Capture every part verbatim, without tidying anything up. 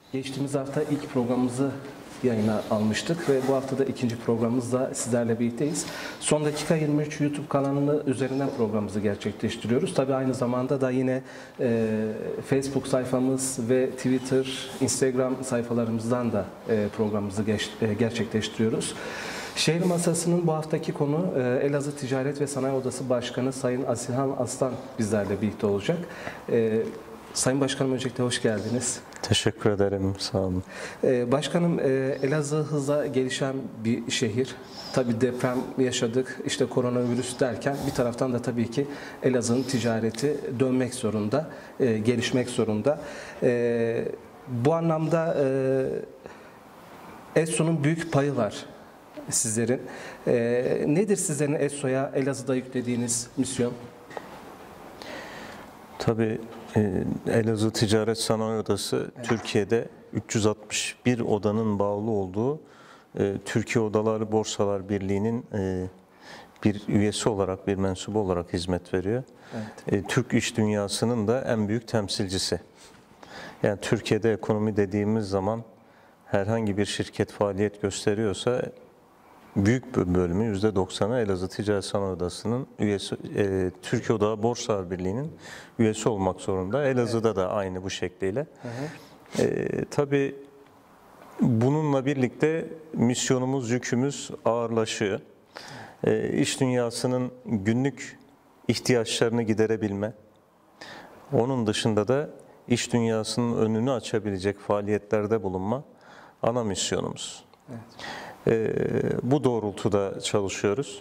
Geçtiğimiz hafta ilk programımızı yayına almıştık ve bu hafta da ikinci programımızda sizlerle birlikteyiz. Son Dakika yirmi üç YouTube kanalını üzerinden programımızı gerçekleştiriyoruz. Tabii aynı zamanda da yine e, Facebook sayfamız ve Twitter, Instagram sayfalarımızdan da e, programımızı geç, e, gerçekleştiriyoruz. Şehir Masası'nın bu haftaki konu e, Elazığ Ticaret ve Sanayi Odası Başkanı Sayın Asilhan Aslan bizlerle birlikte olacak. E, Sayın Başkanım, öncelikle hoş geldiniz. Teşekkür ederim, sağ olun. Ee, başkanım, e, Elazığ hızla gelişen bir şehir. Tabii deprem yaşadık, işte koronavirüs derken bir taraftan da tabii ki Elazığ'ın ticareti dönmek zorunda, e, gelişmek zorunda. E, bu anlamda e, ESSO'nun büyük payı var sizlerin. E, nedir sizlerin ESSO'ya Elazığ'da yüklediğiniz misyon? Tabii Elazığ Ticaret Sanayi Odası, evet, Türkiye'de üç yüz altmış bir odanın bağlı olduğu Türkiye Odalar Borsalar Birliği'nin bir üyesi olarak, bir mensubu olarak hizmet veriyor. Evet. Türk iş dünyasının da en büyük temsilcisi. Yani Türkiye'de ekonomi dediğimiz zaman herhangi bir şirket faaliyet gösteriyorsa büyük bir bölümü, yüzde doksanı Elazığ Ticaret Sanayi Odası'nın üyesi, e, Türkiye Odalar Borsalar Birliği'nin üyesi olmak zorunda. Elazığ'da, evet, da aynı bu şekliyle. Hı hı. E, tabii bununla birlikte misyonumuz, yükümüz ağırlaşıyor. E, iş dünyasının günlük ihtiyaçlarını giderebilme, onun dışında da iş dünyasının önünü açabilecek faaliyetlerde bulunma ana misyonumuz. Evet. Ee, bu doğrultuda çalışıyoruz.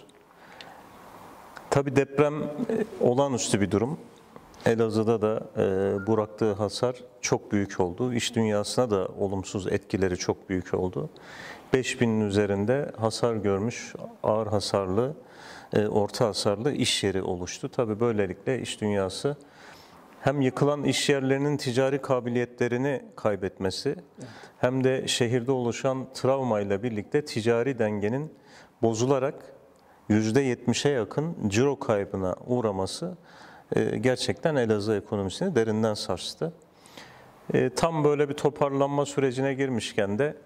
Tabii deprem olağanüstü bir durum. Elazığ'da da e, bıraktığı hasar çok büyük oldu. İş dünyasına da olumsuz etkileri çok büyük oldu. beş binin üzerinde hasar görmüş, ağır hasarlı, e, orta hasarlı iş yeri oluştu. Tabii böylelikle iş dünyası hem yıkılan iş yerlerinin ticari kabiliyetlerini kaybetmesi, evet, hem de şehirde oluşan travmayla birlikte ticari dengenin bozularak yüzde yetmişe yakın ciro kaybına uğraması gerçekten Elazığ ekonomisini derinden sarstı. Tam böyle bir toparlanma sürecine girmişken de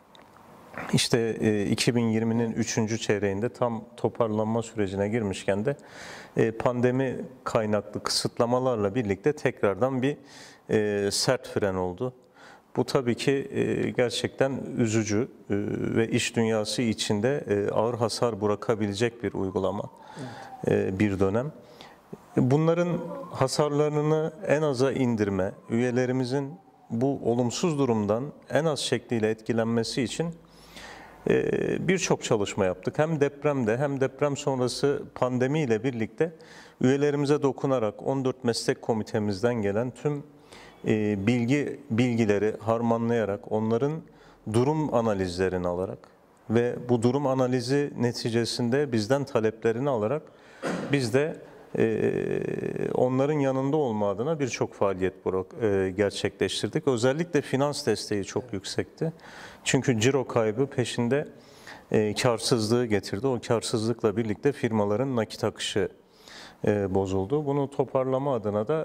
İşte iki bin yirminin üçüncü çeyreğinde tam toparlanma sürecine girmişken de pandemi kaynaklı kısıtlamalarla birlikte tekrardan bir sert fren oldu. Bu tabii ki gerçekten üzücü ve iş dünyası içinde ağır hasar bırakabilecek bir uygulama, evet, bir dönem. Bunların hasarlarını en aza indirme, üyelerimizin bu olumsuz durumdan en az şekliyle etkilenmesi için birçok çalışma yaptık. Hem depremde hem deprem sonrası pandemiyle birlikte üyelerimize dokunarak on dört meslek komitemizden gelen tüm bilgi bilgileri harmanlayarak, onların durum analizlerini alarak ve bu durum analizi neticesinde bizden taleplerini alarak biz de onların yanında olma adına birçok faaliyet gerçekleştirdik. Özellikle finans desteği çok yüksekti. Çünkü ciro kaybı peşinde karsızlığı getirdi. O karsızlıkla birlikte firmaların nakit akışı bozuldu. Bunu toparlama adına da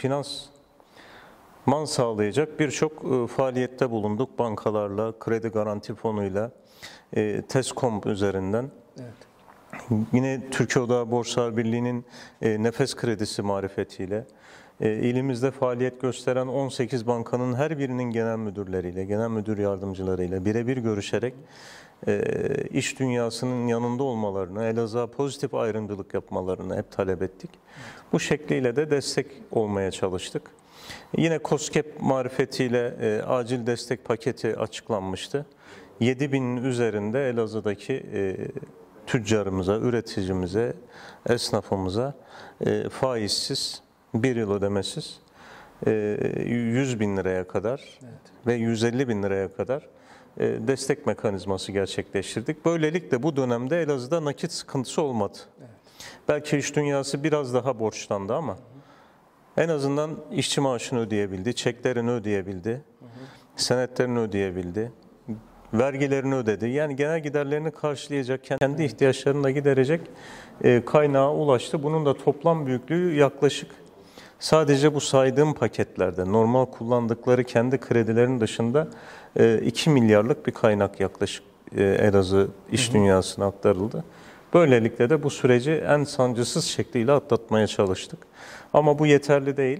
finansman sağlayacak birçok faaliyette bulunduk. Bankalarla, kredi garanti fonuyla, TESCOM üzerinden. Evet. Yine Türkiye Odalar Borsalar Birliği'nin e, nefes kredisi marifetiyle, e, ilimizde faaliyet gösteren on sekiz bankanın her birinin genel müdürleriyle, genel müdür yardımcılarıyla birebir görüşerek e, iş dünyasının yanında olmalarını, Elazığ'a pozitif ayrımcılık yapmalarını hep talep ettik. Bu şekliyle de destek olmaya çalıştık. Yine KOSGEB marifetiyle e, acil destek paketi açıklanmıştı. yedi binin üzerinde Elazığ'daki e, tüccarımıza, üreticimize, esnafımıza e, faizsiz, bir yıl ödemesiz e, yüz bin liraya kadar, evet, ve yüz elli bin liraya kadar e, destek mekanizması gerçekleştirdik. Böylelikle bu dönemde Elazığ'da nakit sıkıntısı olmadı. Evet. Belki iş dünyası biraz daha borçlandı ama, hı hı, en azından işçi maaşını ödeyebildi, çeklerini ödeyebildi, hı hı, senetlerini ödeyebildi, vergilerini ödedi. Yani genel giderlerini karşılayacak, kendi ihtiyaçlarını da giderecek kaynağa ulaştı. Bunun da toplam büyüklüğü yaklaşık Sadece bu saydığım paketlerde normal kullandıkları kendi kredilerinin dışında iki milyarlık bir kaynak yaklaşık Elazığ iş dünyasına aktarıldı. Böylelikle de bu süreci en sancısız şekliyle atlatmaya çalıştık. Ama bu yeterli değil.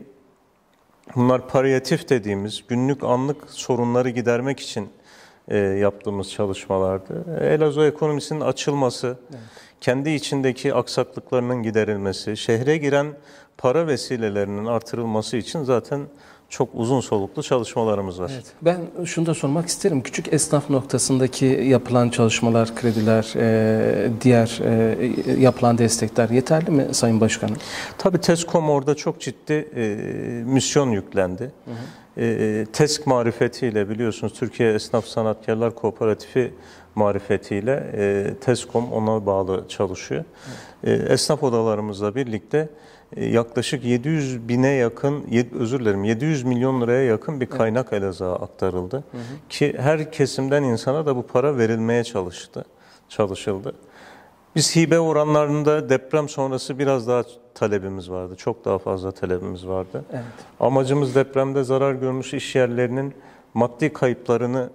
Bunlar palyatif dediğimiz günlük anlık sorunları gidermek için e, yaptığımız çalışmalardı. Elazığ ekonomisinin açılması, evet. kendi içindeki aksaklıklarının giderilmesi, şehre giren para vesilelerinin artırılması için zaten çok uzun soluklu çalışmalarımız var. Evet. Ben şunu da sormak isterim. Küçük esnaf noktasındaki yapılan çalışmalar, krediler, e, diğer e, yapılan destekler yeterli mi Sayın Başkanım? Tabii TESKOM orada çok ciddi e, misyon yüklendi. Hı hı. E, TESK marifetiyle biliyorsunuz Türkiye Esnaf Sanatkarlar Kooperatifi marifetiyle e, TESKOM ona bağlı çalışıyor. E, esnaf odalarımızla birlikte yaklaşık yedi yüz bine yakın, özür dilerim yedi yüz milyon liraya yakın bir kaynak evet. Elazığ'a aktarıldı. Hı hı. Ki her kesimden insana da bu para verilmeye çalıştı, çalışıldı. Biz hibe oranlarında deprem sonrası biraz daha talebimiz vardı. Çok daha fazla talebimiz vardı. Evet. Amacımız depremde zarar görmüş iş yerlerinin maddi kayıplarını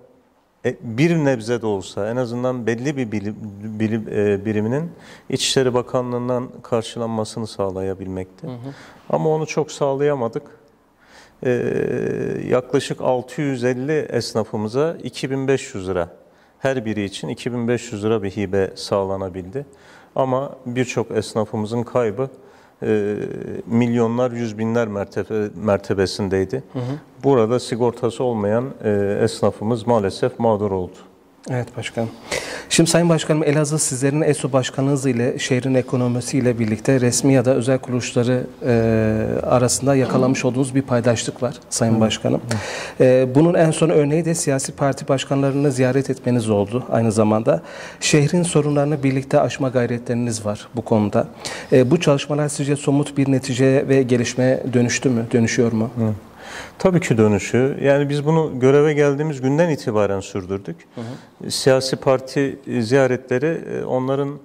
bir nebze de olsa en azından belli bir bilim, bilim, e, biriminin İçişleri Bakanlığı'ndan karşılanmasını sağlayabilmekti. Hı hı. Ama onu çok sağlayamadık. E, yaklaşık altı yüz elli esnafımıza iki bin beş yüz lira, her biri için iki bin beş yüz lira bir hibe sağlanabildi. Ama birçok esnafımızın kaybı e, milyonlar, yüz binler mertebe, mertebesindeydi. Hı hı. Burada sigortası olmayan e, esnafımız maalesef mağdur oldu. Evet başkanım. Şimdi Sayın Başkanım, Elazığ sizlerin E S O Başkanınız ile şehrin ekonomisiyle birlikte resmi ya da özel kuruluşları e, arasında yakalamış olduğunuz bir paydaşlık var Sayın Hı. Başkanım. Hı. E, bunun en son örneği de siyasi parti başkanlarını ziyaret etmeniz oldu aynı zamanda. Şehrin sorunlarını birlikte aşma gayretleriniz var bu konuda. E, bu çalışmalar sizce somut bir neticeye ve gelişmeye dönüştü mü, dönüşüyor mu? Hı. Tabii ki dönüşü. Yani biz bunu göreve geldiğimiz günden itibaren sürdürdük. Hı hı. Siyasi parti ziyaretleri onların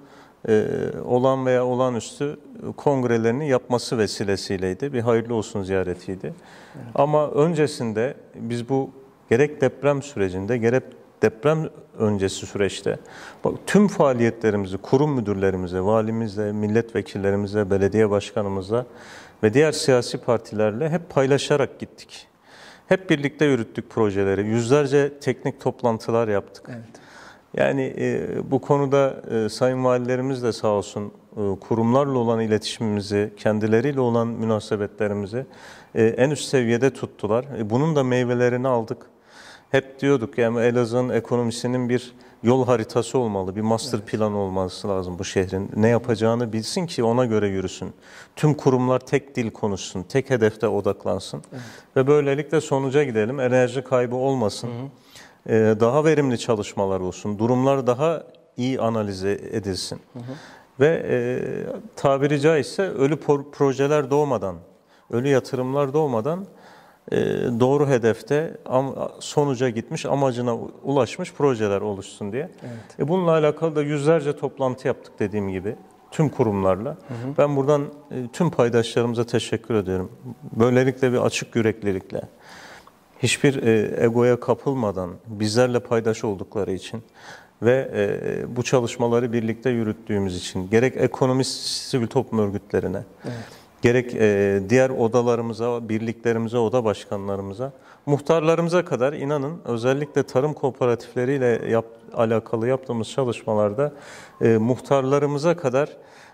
olan veya olağanüstü kongrelerini yapması vesilesiyleydi. Bir hayırlı olsun ziyaretiydi. Evet. Ama öncesinde biz bu gerek deprem sürecinde gerek deprem öncesi süreçte bak, tüm faaliyetlerimizi kurum müdürlerimize, valimizle, milletvekillerimize, belediye başkanımızla ve diğer siyasi partilerle hep paylaşarak gittik. Hep birlikte yürüttük projeleri. Yüzlerce teknik toplantılar yaptık. Evet. Yani e, bu konuda e, sayın valilerimiz de sağ olsun e, kurumlarla olan iletişimimizi, kendileriyle olan münasebetlerimizi e, en üst seviyede tuttular. E, bunun da meyvelerini aldık. Hep diyorduk yani Elazığ'ın ekonomisinin bir yol haritası olmalı, bir master evet. plan olması lazım bu şehrin. Ne yapacağını bilsin ki ona göre yürüsün. Tüm kurumlar tek dil konuşsun, tek hedefte odaklansın. Evet. Ve böylelikle sonuca gidelim, enerji kaybı olmasın. Hı hı. Ee, daha verimli çalışmalar olsun, durumlar daha iyi analiz edilsin. Hı hı. Ve e, tabiri caizse ölü projeler doğmadan, ölü yatırımlar doğmadan doğru hedefte sonuca gitmiş, amacına ulaşmış projeler oluşsun diye. Evet. E bununla alakalı da yüzlerce toplantı yaptık dediğim gibi tüm kurumlarla. Hı hı. Ben buradan tüm paydaşlarımıza teşekkür ediyorum. Böylelikle bir açık yüreklilikle, hiçbir egoya kapılmadan bizlerle paydaş oldukları için ve bu çalışmaları birlikte yürüttüğümüz için gerek ekonomist sivil toplum örgütlerine, evet. gerek e, diğer odalarımıza, birliklerimize, oda başkanlarımıza, muhtarlarımıza kadar inanın özellikle tarım kooperatifleriyle yap, alakalı yaptığımız çalışmalarda e, muhtarlarımıza kadar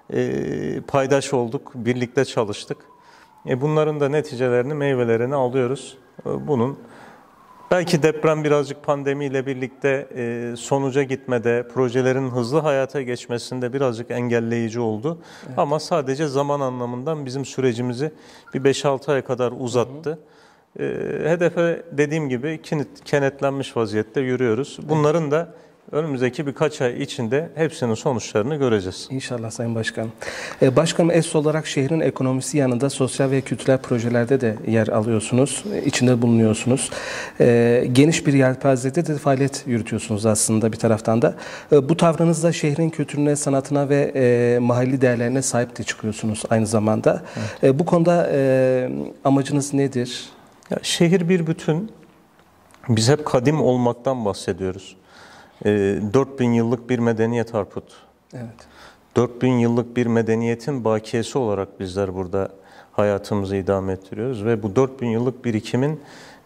e, paydaş olduk, birlikte çalıştık. E, bunların da neticelerini, meyvelerini alıyoruz. E, bunun belki deprem birazcık pandemiyle birlikte e, sonuca gitmede, projelerin hızlı hayata geçmesinde birazcık engelleyici oldu. Evet. Ama sadece zaman anlamından bizim sürecimizi bir beş altı ay kadar uzattı. Hı hı. E, hedefe dediğim gibi kenetlenmiş vaziyette yürüyoruz. Bunların da Önümüzdeki birkaç ay içinde hepsinin sonuçlarını göreceğiz. İnşallah Sayın Başkanım. Ee, Başkanım, ESSO olarak şehrin ekonomisi yanında sosyal ve kültürel projelerde de yer alıyorsunuz, içinde bulunuyorsunuz. Ee, geniş bir yelpazede de faaliyet yürütüyorsunuz aslında bir taraftan da. Ee, bu tavrınızda şehrin kültürüne, sanatına ve e, mahalli değerlerine sahip de çıkıyorsunuz aynı zamanda. Evet. Ee, bu konuda e, amacınız nedir? Ya, şehir bir bütün. Biz hep kadim olmaktan bahsediyoruz. dört bin yıllık bir medeniyet Harput. Evet. dört bin yıllık bir medeniyetin bakiyesi olarak bizler burada hayatımızı idame ettiriyoruz ve bu dört bin yıllık birikimin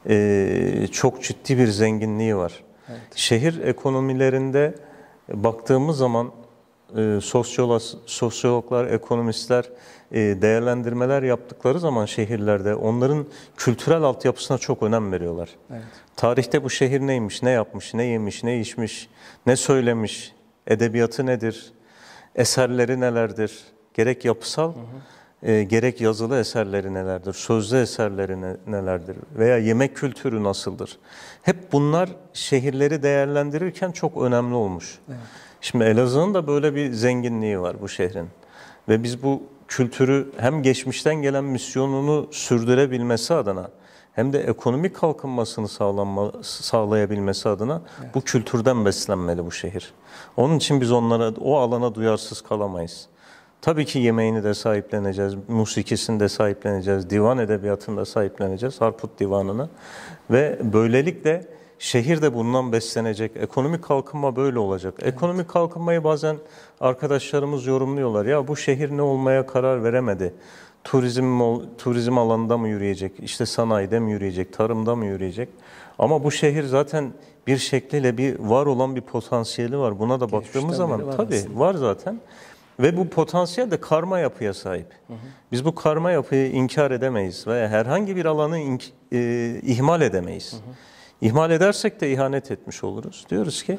e, çok ciddi bir zenginliği var. Evet. Şehir ekonomilerinde baktığımız zaman e, sosyolog, sosyologlar, ekonomistler e, değerlendirmeler yaptıkları zaman şehirlerde onların kültürel altyapısına çok önem veriyorlar. Evet. Tarihte bu şehir neymiş, ne yapmış, ne yemiş, ne içmiş, ne söylemiş, edebiyatı nedir, eserleri nelerdir, gerek yapısal, hı hı. E, gerek yazılı eserleri nelerdir, sözlü eserleri ne, nelerdir veya yemek kültürü nasıldır. Hep bunlar şehirleri değerlendirirken çok önemli olmuş. Evet. Şimdi Elazığ'ın da böyle bir zenginliği var bu şehrin ve biz bu kültürü hem geçmişten gelen misyonunu sürdürebilmesi adına hem de ekonomik kalkınmasını sağlanma, sağlayabilmesi adına evet. bu kültürden beslenmeli bu şehir. Onun için biz onlara, o alana duyarsız kalamayız. Tabii ki yemeğini de sahipleneceğiz, musikisini de sahipleneceğiz, divan edebiyatını da sahipleneceğiz, Harput Divanı'nı. Ve böylelikle şehir de bundan beslenecek. Ekonomik kalkınma böyle olacak. Evet. Ekonomik kalkınmayı bazen arkadaşlarımız yorumluyorlar. Ya bu şehir ne olmaya karar veremedi? Turizm, turizm alanında mı yürüyecek, işte sanayide mi yürüyecek, tarımda mı yürüyecek? Ama bu şehir zaten bir şekliyle bir var olan bir potansiyeli var. Buna da baktığımız Geçmişten zaman var tabii aslında. var zaten. Ve bu potansiyel de karma yapıya sahip. Hı hı. Biz bu karma yapıyı inkar edemeyiz veya herhangi bir alanı ink, e, ihmal edemeyiz. Hı hı. İhmal edersek de ihanet etmiş oluruz. Diyoruz ki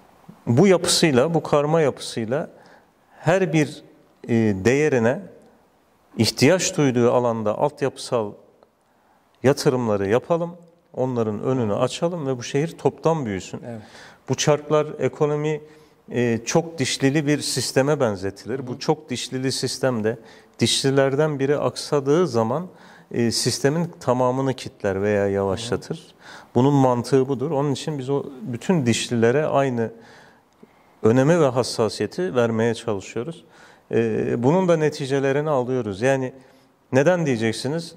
bu yapısıyla, bu karma yapısıyla her bir e, değerine ihtiyaç duyduğu alanda altyapısal yatırımları yapalım, onların önünü açalım ve bu şehir toptan büyüsün. Evet. Bu çarklar ekonomi e, çok dişlili bir sisteme benzetilir. Hı. Bu çok dişlili sistemde dişlilerden biri aksadığı zaman e, sistemin tamamını kitler veya yavaşlatır. Hı. Bunun mantığı budur. Onun için biz o bütün dişlilere aynı önemi ve hassasiyeti vermeye çalışıyoruz. Ee, bunun da neticelerini alıyoruz. Yani neden diyeceksiniz?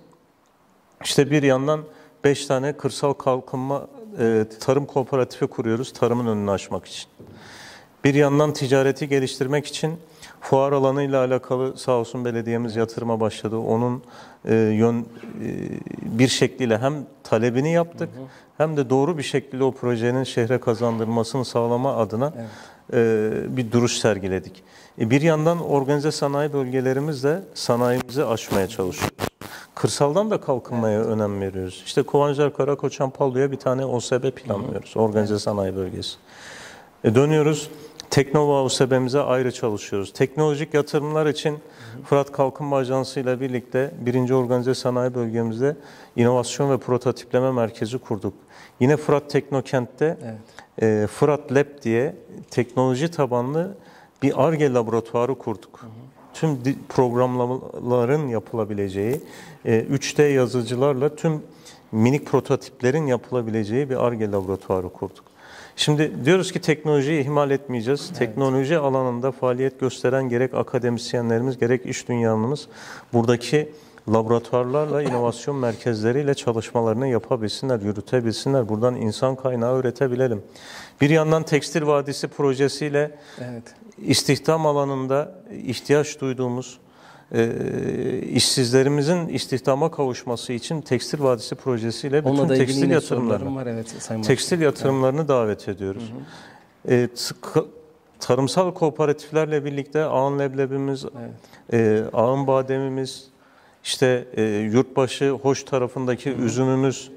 İşte bir yandan beş tane kırsal kalkınma e, tarım kooperatifi kuruyoruz tarımın önünü açmak için. Bir yandan ticareti geliştirmek için fuar alanıyla alakalı sağ olsun belediyemiz yatırıma başladı. Onun e, yön e, bir şekliyle hem talebini yaptık hı hı. hem de doğru bir şekilde o projenin şehre kazandırılmasını sağlama adına evet. e, bir duruş sergiledik. E, bir yandan organize sanayi bölgelerimizle sanayimizi aşmaya çalışıyoruz. Kırsaldan da kalkınmaya evet. önem veriyoruz. İşte Kovancar, Karakoçan, Pallu'ya bir tane O S B planlıyoruz. Hı hı. Organize evet. sanayi bölgesi. E, dönüyoruz. Teknova O S B'mize ayrı çalışıyoruz. Teknolojik yatırımlar için Fırat Kalkınma Ajansı ile birlikte birinci Organize Sanayi Bölgemizde inovasyon ve prototipleme merkezi kurduk. Yine Fırat Teknokent'te evet. e, Fırat Lab diye teknoloji tabanlı bir Ar-Ge laboratuvarı kurduk. Hı hı. Tüm programlamaların yapılabileceği, e, üç D yazıcılarla tüm minik prototiplerin yapılabileceği bir Ar-Ge laboratuvarı kurduk. Şimdi diyoruz ki teknolojiyi ihmal etmeyeceğiz. Evet. Teknoloji alanında faaliyet gösteren gerek akademisyenlerimiz gerek iş dünyamız buradaki laboratuvarlarla, inovasyon merkezleriyle çalışmalarını yapabilsinler, yürütebilsinler. Buradan insan kaynağı üretebilelim. Bir yandan Tekstil Vadisi projesiyle evet. istihdam alanında ihtiyaç duyduğumuz e, işsizlerimizin istihdama kavuşması için Tekstil Vadisi projesiyle bütün tekstil yatırımlarını, var, evet, tekstil yatırımlarını evet. davet ediyoruz. Hı hı. E, tarımsal kooperatiflerle birlikte Ağın Leblebimiz, evet. e, Ağın Bademimiz, işte e, Yurtbaşı Hoş tarafındaki hı hı. üzümümüz,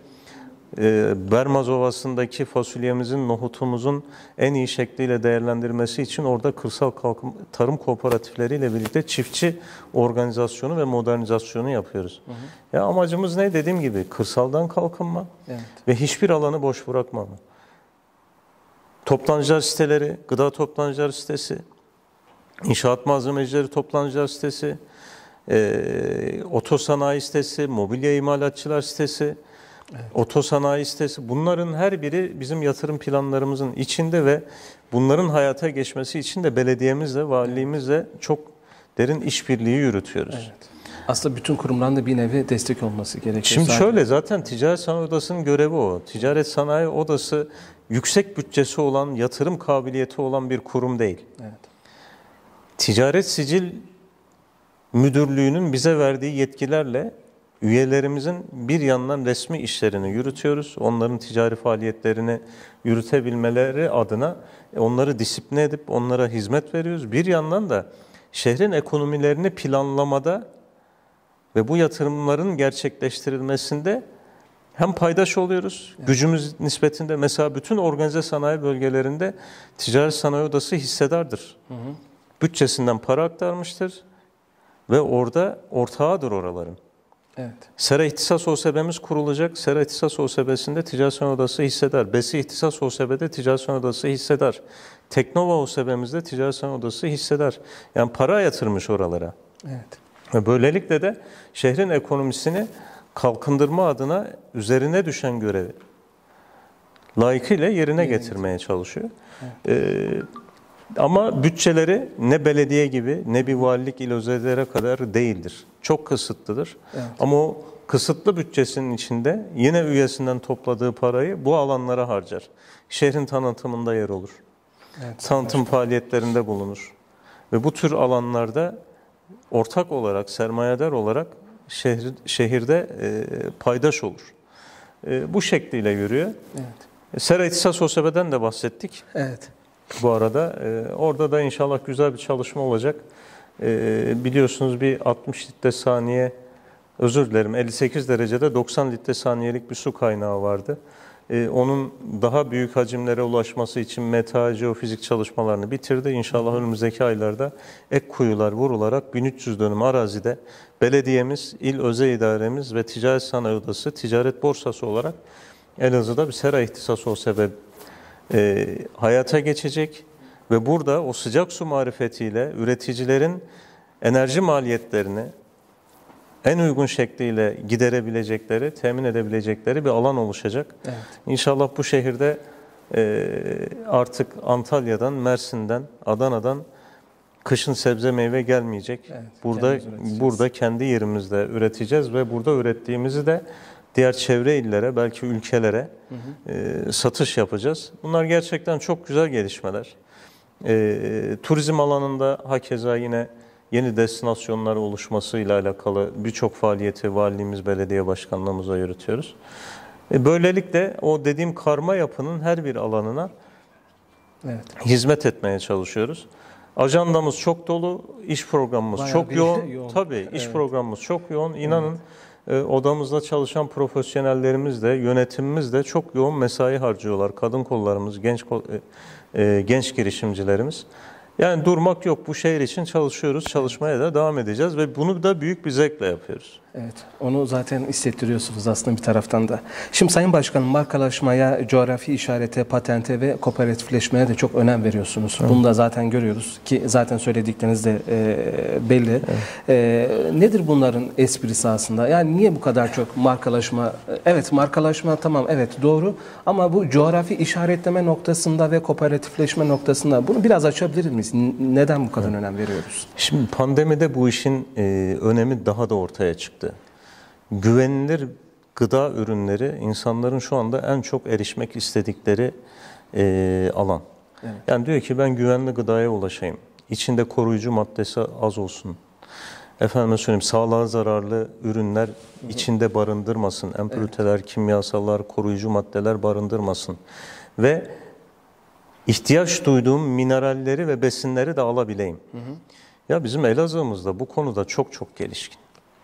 e, Bermaz Ovası'ndaki fasulyemizin, nohutumuzun en iyi şekliyle değerlendirmesi için orada kırsal kalkın, tarım kooperatifleriyle birlikte çiftçi organizasyonu ve modernizasyonu yapıyoruz. Hı hı. Ya amacımız ne? Dediğim gibi kırsaldan kalkınma evet. ve hiçbir alanı boş bırakmama. Toptancılar siteleri, gıda toptancılar sitesi, inşaat malzemecileri toptancılar sitesi, e, otosanayi sitesi, mobilya imalatçılar sitesi, evet. otosanayi sitesi. Bunların her biri bizim yatırım planlarımızın içinde ve bunların hayata geçmesi için de belediyemizle, valiliğimizle çok derin işbirliği yürütüyoruz. Evet. Aslında bütün kurumların da bir nevi destek olması gerekiyor. Şimdi Zaten. şöyle, zaten Ticaret Sanayi Odası'nın görevi o. Ticaret Sanayi Odası yüksek bütçesi olan, yatırım kabiliyeti olan bir kurum değil. Evet. Ticaret Sicil Müdürlüğü'nün bize verdiği yetkilerle üyelerimizin bir yandan resmi işlerini yürütüyoruz. Onların ticari faaliyetlerini yürütebilmeleri adına onları disipline edip onlara hizmet veriyoruz. Bir yandan da şehrin ekonomilerini planlamada ve bu yatırımların gerçekleştirilmesinde hem paydaş oluyoruz, evet. gücümüz nispetinde. Mesela bütün organize sanayi bölgelerinde Ticaret Sanayi Odası hissedardır. Hı hı. Bütçesinden para aktarmıştır ve orada ortağıdır oraların. Evet. Sera İhtisas O S B'miz kurulacak. Sera İhtisas O S B'sinde Ticaret Sanayi Odası hissedar. Besi İhtisas O S B'de Ticaret Sanayi Odası hissedar. Teknova O S B'mizde Ticaret Sanayi Odası hissedar. Yani para yatırmış oralara. Evet. Ve böylelikle de şehrin ekonomisini kalkındırma adına üzerine düşen görevi layıkıyla yerine evet. getirmeye çalışıyor. Evet. Ee, ama bütçeleri ne belediye gibi ne bir valilik il özelliklere kadar değildir. Çok kısıtlıdır. Evet. Ama o kısıtlı bütçesinin içinde yine üyesinden topladığı parayı bu alanlara harcar. Şehrin tanıtımında yer olur. Evet, Tanıtım başka. faaliyetlerinde bulunur. Ve bu tür alanlarda ortak olarak, sermayedar olarak şehir, şehirde e, paydaş olur. E, bu şekliyle yürüyor. Evet. Sera İhtisas O S B'den de bahsettik. Evet. Bu arada e, orada da inşallah güzel bir çalışma olacak. E, biliyorsunuz bir altmış litre saniye, özür dilerim elli sekiz derecede doksan litre saniyelik bir su kaynağı vardı. E, onun daha büyük hacimlere ulaşması için meta, jeofizik çalışmalarını bitirdi. İnşallah önümüzdeki aylarda ek kuyular vurularak bin üç yüz dönüm arazide belediyemiz, il özel idaremiz ve Ticaret Sanayi Odası, Ticaret Borsası olarak Elazığ'da bir sera ihtisası O S B e, hayata geçecek ve burada o sıcak su marifetiyle üreticilerin enerji maliyetlerini en uygun şekliyle giderebilecekleri, temin edebilecekleri bir alan oluşacak. Evet. İnşallah bu şehirde e, artık Antalya'dan, Mersin'den, Adana'dan kışın sebze meyve gelmeyecek. Evet, burada burada kendi yerimizde üreteceğiz ve burada ürettiğimizi de diğer çevre illere, belki ülkelere hı hı. E, satış yapacağız. Bunlar gerçekten çok güzel gelişmeler. E, turizm alanında hakeza yine yeni destinasyonlar oluşmasıyla alakalı birçok faaliyeti valiliğimiz, belediye başkanlığımıza yürütüyoruz. E, böylelikle o dediğim karma yapının her bir alanına evet. hizmet etmeye çalışıyoruz. Ajandamız çok dolu, iş programımız Bayağı çok yoğun. yoğun. Tabii iş evet. programımız çok yoğun. İnanın evet. odamızda çalışan profesyonellerimiz de, yönetimimiz de çok yoğun mesai harcıyorlar. Kadın kollarımız, genç e, genç girişimcilerimiz. Yani durmak yok. Bu şehir için çalışıyoruz. Çalışmaya da devam edeceğiz ve bunu da büyük bir zevkle yapıyoruz. Evet. Onu zaten hissettiriyorsunuz aslında bir taraftan da. Şimdi Sayın Başkanım, markalaşmaya, coğrafi işarete, patente ve kooperatifleşmeye de çok önem veriyorsunuz. Evet. Bunu da zaten görüyoruz ki zaten söyledikleriniz de e, belli. Evet. E, nedir bunların esprisi aslında? Yani niye bu kadar çok markalaşma? Evet, markalaşma tamam, evet doğru ama bu coğrafi işaretleme noktasında ve kooperatifleşme noktasında bunu biraz açabilir miyiz? Neden bu kadar evet. önem veriyoruz? Şimdi pandemide bu işin e, önemi daha da ortaya çıktı. Güvenilir gıda ürünleri insanların şu anda en çok erişmek istedikleri e, alan. Evet. Yani diyor ki ben güvenli gıdaya ulaşayım. İçinde koruyucu maddesi az olsun. Efendim söyleyeyim, sağlığa zararlı ürünler Hı-hı. içinde barındırmasın. Empüriteler, evet. kimyasallar, koruyucu maddeler barındırmasın. Ve ihtiyaç duyduğum mineralleri ve besinleri de alabileyim. Hı hı. Ya bizim Elazığ'ımızda bu konuda çok çok gelişkin.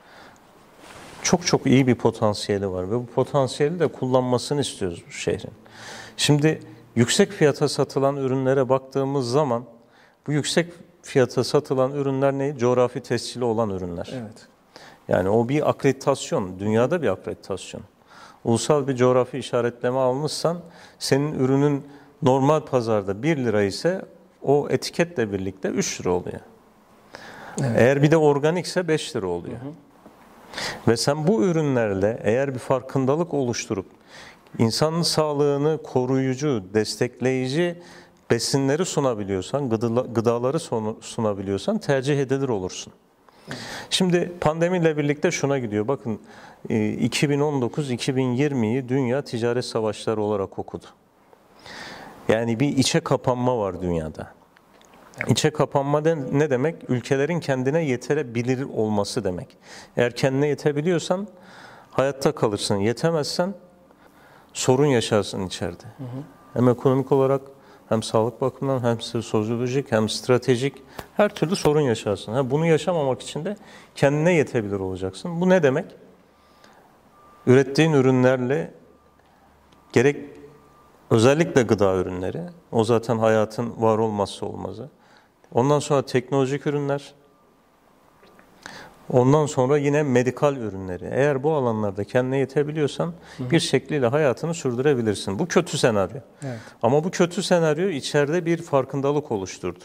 Çok çok iyi bir potansiyeli var ve bu potansiyeli de kullanmasını istiyoruz bu şehrin. Şimdi yüksek fiyata satılan ürünlere baktığımız zaman bu yüksek fiyata satılan ürünler ne? Coğrafi tescili olan ürünler. Evet. Yani o bir akreditasyon, dünyada bir akreditasyon. Ulusal bir coğrafi işaretleme almışsan senin ürünün normal pazarda bir lira ise o etiketle birlikte üç lira oluyor. Evet. Eğer bir de organikse beş lira oluyor. Hı hı. Ve sen bu ürünlerle eğer bir farkındalık oluşturup insanın sağlığını koruyucu, destekleyici besinleri sunabiliyorsan, gıdaları sunabiliyorsan tercih edilir olursun. Şimdi pandemiyle birlikte şuna gidiyor. Bakın iki bin on dokuz iki bin yirmiyi dünya ticaret savaşları olarak okudu. Yani bir içe kapanma var dünyada. İçe kapanma ne demek? Ülkelerin kendine yetebilir olması demek. Eğer kendine yetebiliyorsan hayatta kalırsın. Yetemezsen sorun yaşarsın içeride. Hı hı. Hem ekonomik olarak, hem sağlık bakımından, hem sosyolojik, hem stratejik her türlü sorun yaşarsın. Ha, bunu yaşamamak için de kendine yetebilir olacaksın. Bu ne demek? Ürettiğin ürünlerle gerek özellikle gıda ürünleri, o zaten hayatın var olmazsa olmazı. Ondan sonra teknolojik ürünler, ondan sonra yine medikal ürünleri. Eğer bu alanlarda kendine yetebiliyorsan hı hı. bir şekliyle hayatını sürdürebilirsin. Bu kötü senaryo. Evet. Ama bu kötü senaryo içeride bir farkındalık oluşturdu.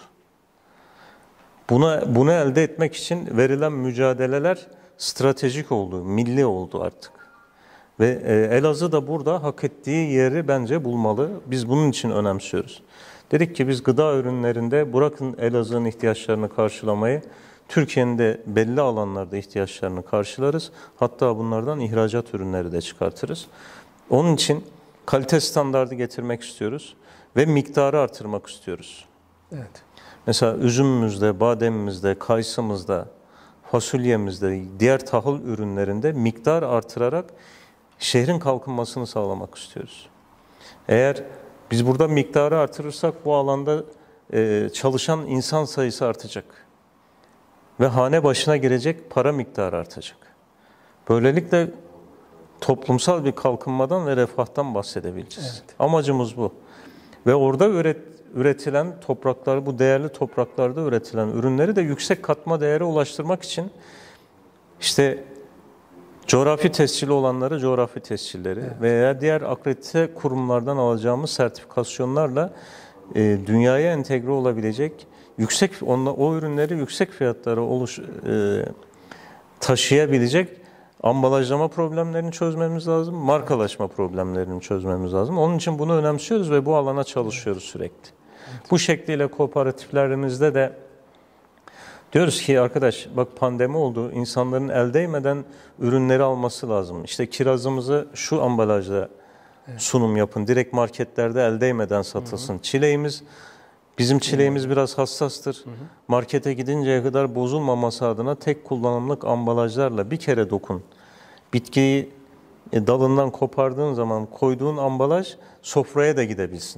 Buna, bunu elde etmek için verilen mücadeleler stratejik oldu, milli oldu artık. Ve Elazığ da burada hak ettiği yeri bence bulmalı. Biz bunun için önemsiyoruz. Dedik ki biz gıda ürünlerinde bırakın Elazığ'ın ihtiyaçlarını karşılamayı, Türkiye'nin de belli alanlarda ihtiyaçlarını karşılarız. Hatta bunlardan ihracat ürünleri de çıkartırız. Onun için kalite standardı getirmek istiyoruz ve miktarı artırmak istiyoruz. Evet. Mesela üzümümüzde, bademimizde, kayısımızda, fasulyemizde, diğer tahıl ürünlerinde miktar artırarak şehrin kalkınmasını sağlamak istiyoruz. Eğer biz burada miktarı artırırsak bu alanda e, çalışan insan sayısı artacak. Ve hane başına girecek para miktarı artacak. Böylelikle toplumsal bir kalkınmadan ve refahtan bahsedebileceğiz. Evet. Amacımız bu. Ve orada üret, üretilen topraklar, bu değerli topraklarda üretilen ürünleri de yüksek katma değere ulaştırmak için işte coğrafi tescilli olanları coğrafi tescilleri evet. veya diğer akredite kurumlardan alacağımız sertifikasyonlarla e, dünyaya entegre olabilecek yüksek onla, o ürünleri yüksek fiyatlara oluş, e, taşıyabilecek ambalajlama problemlerini çözmemiz lazım, markalaşma problemlerini çözmemiz lazım. Onun için bunu önemsiyoruz ve bu alana çalışıyoruz sürekli. Evet. Bu şekliyle kooperatiflerimizde de diyoruz ki arkadaş bak pandemi oldu, insanların el değmeden ürünleri alması lazım. İşte kirazımızı şu ambalajda evet. sunum yapın, direkt marketlerde el değmeden satılsın. Hı hı. Çileğimiz, bizim çileğimiz biraz hassastır. Hı hı. Markete gidinceye kadar bozulmaması adına tek kullanımlık ambalajlarla bir kere dokun. Bitkiyi dalından kopardığın zaman koyduğun ambalaj sofraya da gidebilsin.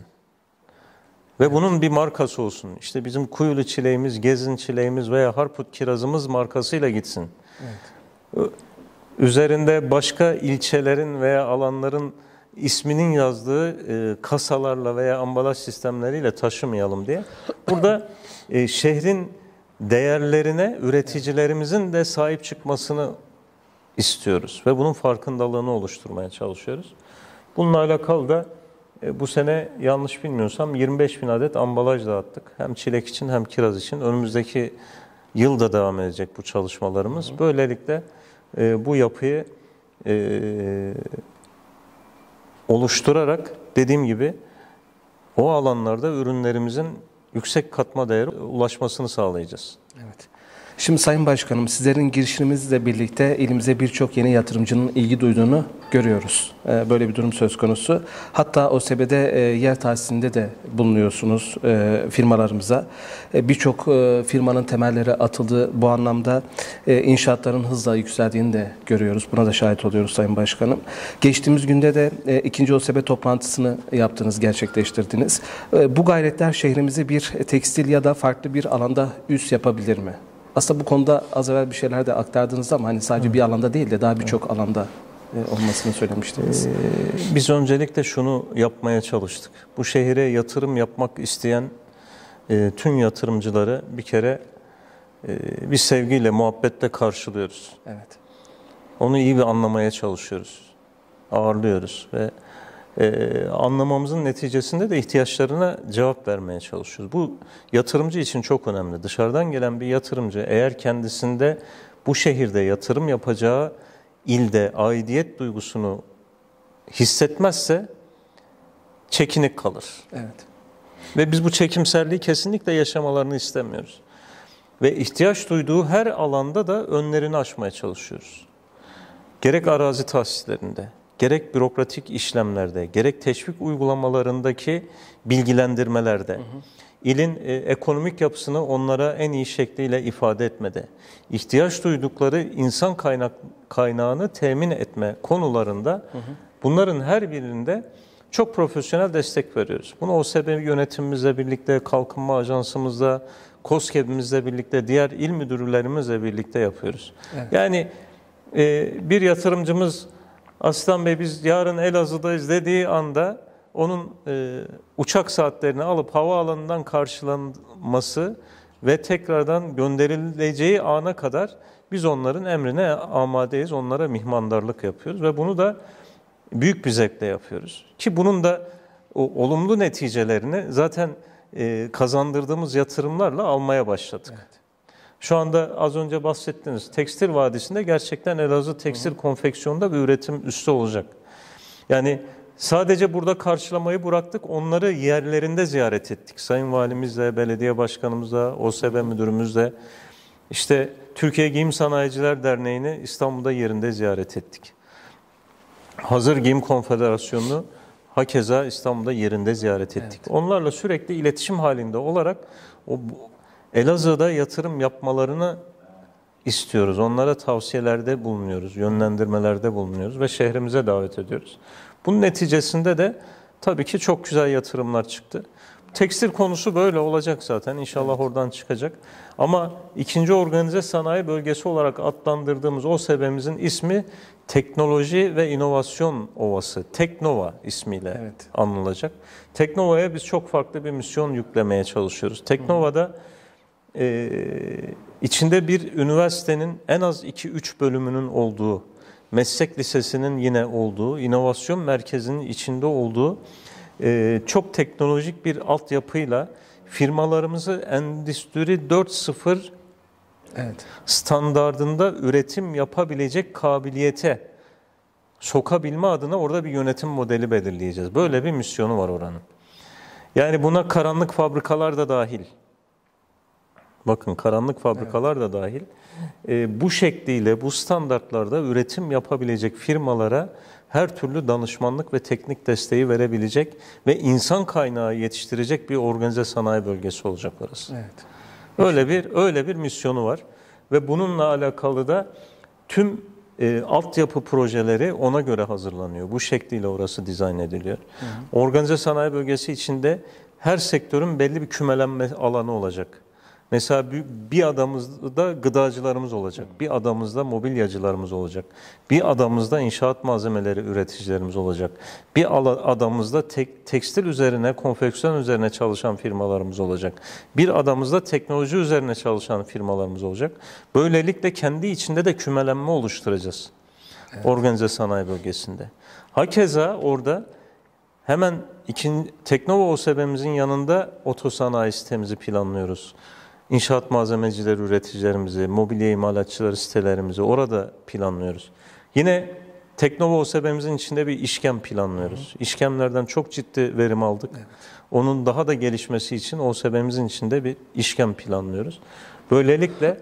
Ve bunun bir markası olsun. İşte bizim Kuyulu çileğimiz, Gezin çileğimiz veya Harput kirazımız markasıyla gitsin. Evet. Üzerinde başka ilçelerin veya alanların isminin yazdığı e, kasalarla veya ambalaj sistemleriyle taşımayalım diye. Burada e, şehrin değerlerine üreticilerimizin de sahip çıkmasını istiyoruz. Ve bunun farkındalığını oluşturmaya çalışıyoruz. Bununla alakalı da e, bu sene yanlış bilmiyorsam yirmi beş bin adet ambalaj dağıttık. Hem çilek için hem kiraz için. Önümüzdeki yılda devam edecek bu çalışmalarımız. Hı hı. Böylelikle e, bu yapıyı e, oluşturarak dediğim gibi o alanlarda ürünlerimizin yüksek katma değeri ulaşmasını sağlayacağız. Evet. Şimdi Sayın Başkanım, sizlerin girişiminizle birlikte ilimize birçok yeni yatırımcının ilgi duyduğunu görüyoruz. Böyle bir durum söz konusu. Hatta O S B'de yer tahsisinde de bulunuyorsunuz firmalarımıza. Birçok firmanın temelleri atıldı. Bu anlamda inşaatların hızla yükseldiğini de görüyoruz. Buna da şahit oluyoruz Sayın Başkanım. Geçtiğimiz günde de ikinci O S B toplantısını yaptınız, gerçekleştirdiniz. Bu gayretler şehrimizi bir tekstil ya da farklı bir alanda üs yapabilir mi? Aslında bu konuda az evvel bir şeyler de aktardınız ama hani sadece bir alanda değil de daha birçok alanda olmasını söylemiştiniz. Ee, biz öncelikle şunu yapmaya çalıştık. Bu şehire yatırım yapmak isteyen e, tüm yatırımcıları bir kere e, bir sevgiyle, muhabbetle karşılıyoruz. Evet. Onu iyi bir anlamaya çalışıyoruz. Ağırlıyoruz ve e, anlamamızın neticesinde de ihtiyaçlarına cevap vermeye çalışıyoruz. Bu yatırımcı için çok önemli. Dışarıdan gelen bir yatırımcı eğer kendisinde bu şehirde yatırım yapacağı ilde aidiyet duygusunu hissetmezse çekinik kalır. Evet. Ve biz bu çekimserliği kesinlikle yaşamalarını istemiyoruz. Ve ihtiyaç duyduğu her alanda da önlerini açmaya çalışıyoruz. Gerek arazi tahsislerinde, gerek bürokratik işlemlerde, gerek teşvik uygulamalarındaki bilgilendirmelerde, hı hı. ilin e, ekonomik yapısını onlara en iyi şekliyle ifade etmede, ihtiyaç duydukları insan kaynak kaynağını temin etme konularında hı hı. bunların her birinde çok profesyonel destek veriyoruz. Bunu O S B yönetimimizle birlikte, Kalkınma Ajansımızla, KOSGEB'imizle birlikte, diğer il müdürlerimizle birlikte yapıyoruz. Evet. Yani e, bir yatırımcımız Aslan Bey biz yarın Elazığ'dayız dediği anda onun e, uçak saatlerini alıp havaalanından karşılanması ve tekrardan gönderileceği ana kadar biz onların emrine amadeyiz, onlara mihmandarlık yapıyoruz ve bunu da büyük bir zevkle yapıyoruz. Ki bunun da o olumlu neticelerini zaten e, kazandırdığımız yatırımlarla almaya başladık. Evet. Şu anda az önce bahsettiğiniz Tekstil Vadisi'nde gerçekten Elazığ tekstil Hı. konfeksiyonda bir üretim üssü olacak. Yani sadece burada karşılamayı bıraktık, onları yerlerinde ziyaret ettik. Sayın Valimizle, Belediye Başkanımızla, O S B Müdürümüzle, işte Türkiye Giyim Sanayiciler Derneği'ni İstanbul'da yerinde ziyaret ettik. Hazır Giyim Konfederasyonu'nu hakeza İstanbul'da yerinde ziyaret ettik. Evet. Onlarla sürekli iletişim halinde olarak o Elazığ'da yatırım yapmalarını istiyoruz. Onlara tavsiyelerde bulunuyoruz, yönlendirmelerde bulunuyoruz ve şehrimize davet ediyoruz. Bunun neticesinde de tabii ki çok güzel yatırımlar çıktı. Tekstil konusu böyle olacak zaten. İnşallah evet. oradan çıkacak. Ama ikinci organize sanayi bölgesi olarak adlandırdığımız O S B'mizin ismi Teknoloji ve İnovasyon Ovası, Teknova ismiyle evet. anılacak. Teknova'ya biz çok farklı bir misyon yüklemeye çalışıyoruz. Teknova'da e, içinde bir üniversitenin en az iki üç bölümünün olduğu, meslek lisesinin yine olduğu, inovasyon merkezinin içinde olduğu e, çok teknolojik bir altyapıyla firmalarımızı Endüstri dört nokta sıfır evet. standardında üretim yapabilecek kabiliyete sokabilme adına orada bir yönetim modeli belirleyeceğiz. Böyle bir misyonu var oranın. Yani buna karanlık fabrikalar da dahil. Bakın karanlık fabrikalar evet. da dahil. E, bu şekliyle, bu standartlarda üretim yapabilecek firmalara her türlü danışmanlık ve teknik desteği verebilecek ve insan kaynağı yetiştirecek bir organize sanayi bölgesi olacak orası. Evet. Öyle bir öyle bir misyonu var ve bununla alakalı da tüm e, altyapı projeleri ona göre hazırlanıyor. Bu şekliyle orası dizayn ediliyor. Hı hı. Organize sanayi bölgesi içinde her sektörün belli bir kümelenme alanı olacak. Mesela bir adamızda gıdacılarımız olacak, bir adamızda mobilyacılarımız olacak, bir adamızda inşaat malzemeleri üreticilerimiz olacak, bir adamızda tek, tekstil üzerine, konfeksiyon üzerine çalışan firmalarımız olacak, bir adamızda teknoloji üzerine çalışan firmalarımız olacak. Böylelikle kendi içinde de kümelenme oluşturacağız evet. organize sanayi bölgesinde. Hakeza orada hemen ikinci, Teknova O S B'mizin yanında otosanayi sitemizi planlıyoruz. İnşaat malzemecileri, üreticilerimizi, mobilya imalatçıları sitelerimizi orada planlıyoruz. Yine Teknova O S B'mizin içinde bir işkem planlıyoruz. Hı hı. İşkemlerden çok ciddi verim aldık. Evet. Onun daha da gelişmesi için O S B'mizin içinde bir işkem planlıyoruz. Böylelikle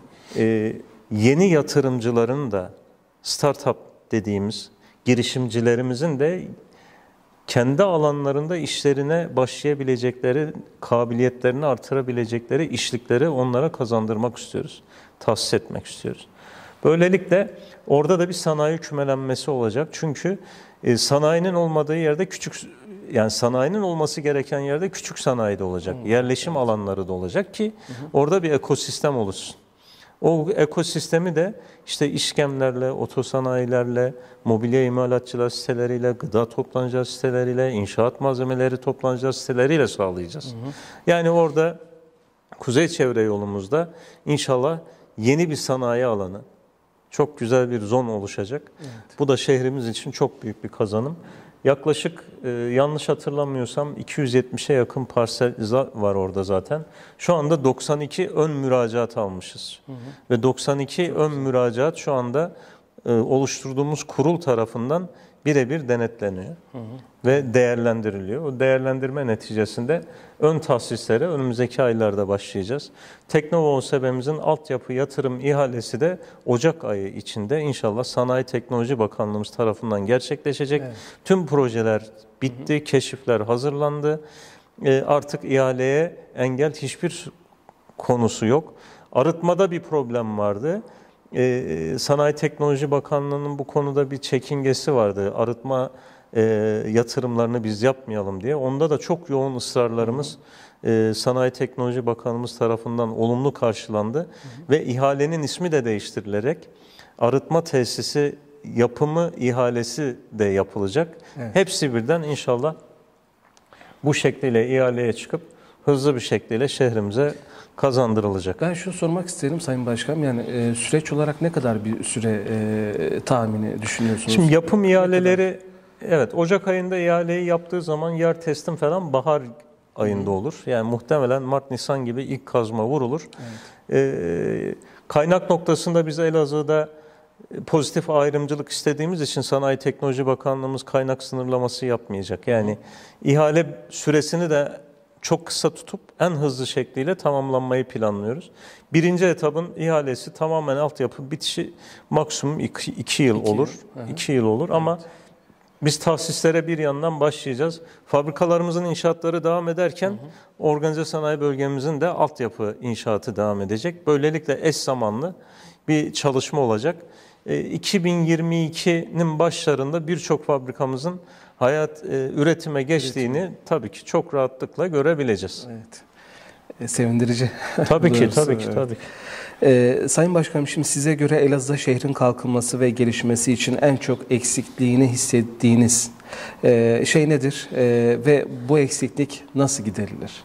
e, yeni yatırımcıların da startup dediğimiz girişimcilerimizin de kendi alanlarında işlerine başlayabilecekleri, kabiliyetlerini artırabilecekleri işlikleri onlara kazandırmak istiyoruz. Tahsis etmek istiyoruz. Böylelikle orada da bir sanayi kümelenmesi olacak. Çünkü e, sanayinin olmadığı yerde küçük, yani sanayinin olması gereken yerde küçük sanayi de olacak. Hmm. Yerleşim alanları da olacak ki hmm. orada bir ekosistem oluşsun. O ekosistemi de işte işkemlerle, otosanayilerle, mobilya imalatçılar siteleriyle, gıda toplanıcı siteleriyle, inşaat malzemeleri toplanıcı siteleriyle sağlayacağız. Hı hı. Yani orada Kuzey Çevre Yolumuzda inşallah yeni bir sanayi alanı, çok güzel bir zon oluşacak. Evet. Bu da şehrimiz için çok büyük bir kazanım. Yaklaşık e, yanlış hatırlamıyorsam iki yüz yetmişe yakın parsel var orada zaten. Şu anda doksan iki ön müracaat almışız. Hı hı. Ve doksan iki ön müracaat şu anda e, oluşturduğumuz kurul tarafından birebir denetleniyor. Hı hı. Ve değerlendiriliyor. O değerlendirme neticesinde ön tahsislere önümüzdeki aylarda başlayacağız. Teknova O S B'mizin altyapı yatırım ihalesi de Ocak ayı içinde inşallah Sanayi Teknoloji Bakanlığımız tarafından gerçekleşecek. Evet. Tüm projeler bitti, hı hı. keşifler hazırlandı. E, artık ihaleye engel hiçbir konusu yok. Arıtmada bir problem vardı. Ee, Sanayi Teknoloji Bakanlığı'nın bu konuda bir çekingesi vardı. Arıtma e, yatırımlarını biz yapmayalım diye. Onda da çok yoğun ısrarlarımız e, Sanayi Teknoloji Bakanımız tarafından olumlu karşılandı. Hı hı. Ve ihalenin ismi de değiştirilerek arıtma tesisi yapımı ihalesi de yapılacak. Evet. Hepsi birden inşallah bu şekliyle ihaleye çıkıp hızlı bir şekliyle şehrimize kazandırılacak. Ben şunu sormak isterim Sayın Başkanım. Yani e, süreç olarak ne kadar bir süre e, tahmini düşünüyorsunuz? Şimdi yapım ihaleleri, evet, Ocak ayında ihaleyi yaptığı zaman yer teslim falan bahar ayında olur. Yani muhtemelen Mart-Nisan gibi ilk kazma vurulur. Evet. E, kaynak noktasında biz Elazığ'da pozitif ayrımcılık istediğimiz için Sanayi Teknoloji Bakanlığımız kaynak sınırlaması yapmayacak. Yani Hı. ihale süresini de çok kısa tutup en hızlı şekliyle tamamlanmayı planlıyoruz. Birinci etabın ihalesi tamamen altyapı bitişi maksimum iki, iki yıl iki olur. Yıl. iki yıl olur evet. Ama biz tahsislere bir yandan başlayacağız. Fabrikalarımızın inşaatları devam ederken hı hı. organize sanayi bölgemizin de altyapı inşaatı devam edecek. Böylelikle eş zamanlı bir çalışma olacak. iki bin yirmi ikinin başlarında birçok fabrikamızın hayat e, üretime geçtiğini Üretim. tabii ki çok rahatlıkla görebileceğiz. Evet. E, sevindirici. Tabii ki, tabii ki, tabii ki. Ee, Sayın Başkanım, şimdi size göre Elazığ şehrin kalkınması ve gelişmesi için en çok eksikliğini hissettiğiniz e, şey nedir? E, ve bu eksiklik nasıl giderilir?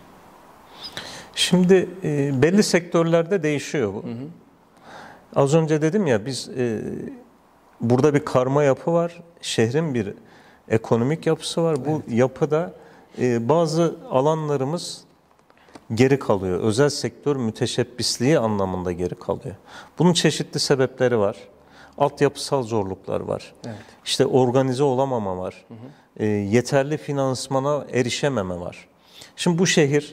Şimdi e, belli sektörlerde değişiyor bu. Hı hı. Az önce dedim ya, biz e, burada bir karma yapı var. Şehrin bir ekonomik yapısı var. Bu evet. yapıda e, bazı alanlarımız geri kalıyor. Özel sektör müteşebbisliği anlamında geri kalıyor. Bunun çeşitli sebepleri var. Altyapısal zorluklar var. Evet. İşte organize olamama var. Hı hı. E, yeterli finansmana erişememe var. Şimdi bu şehir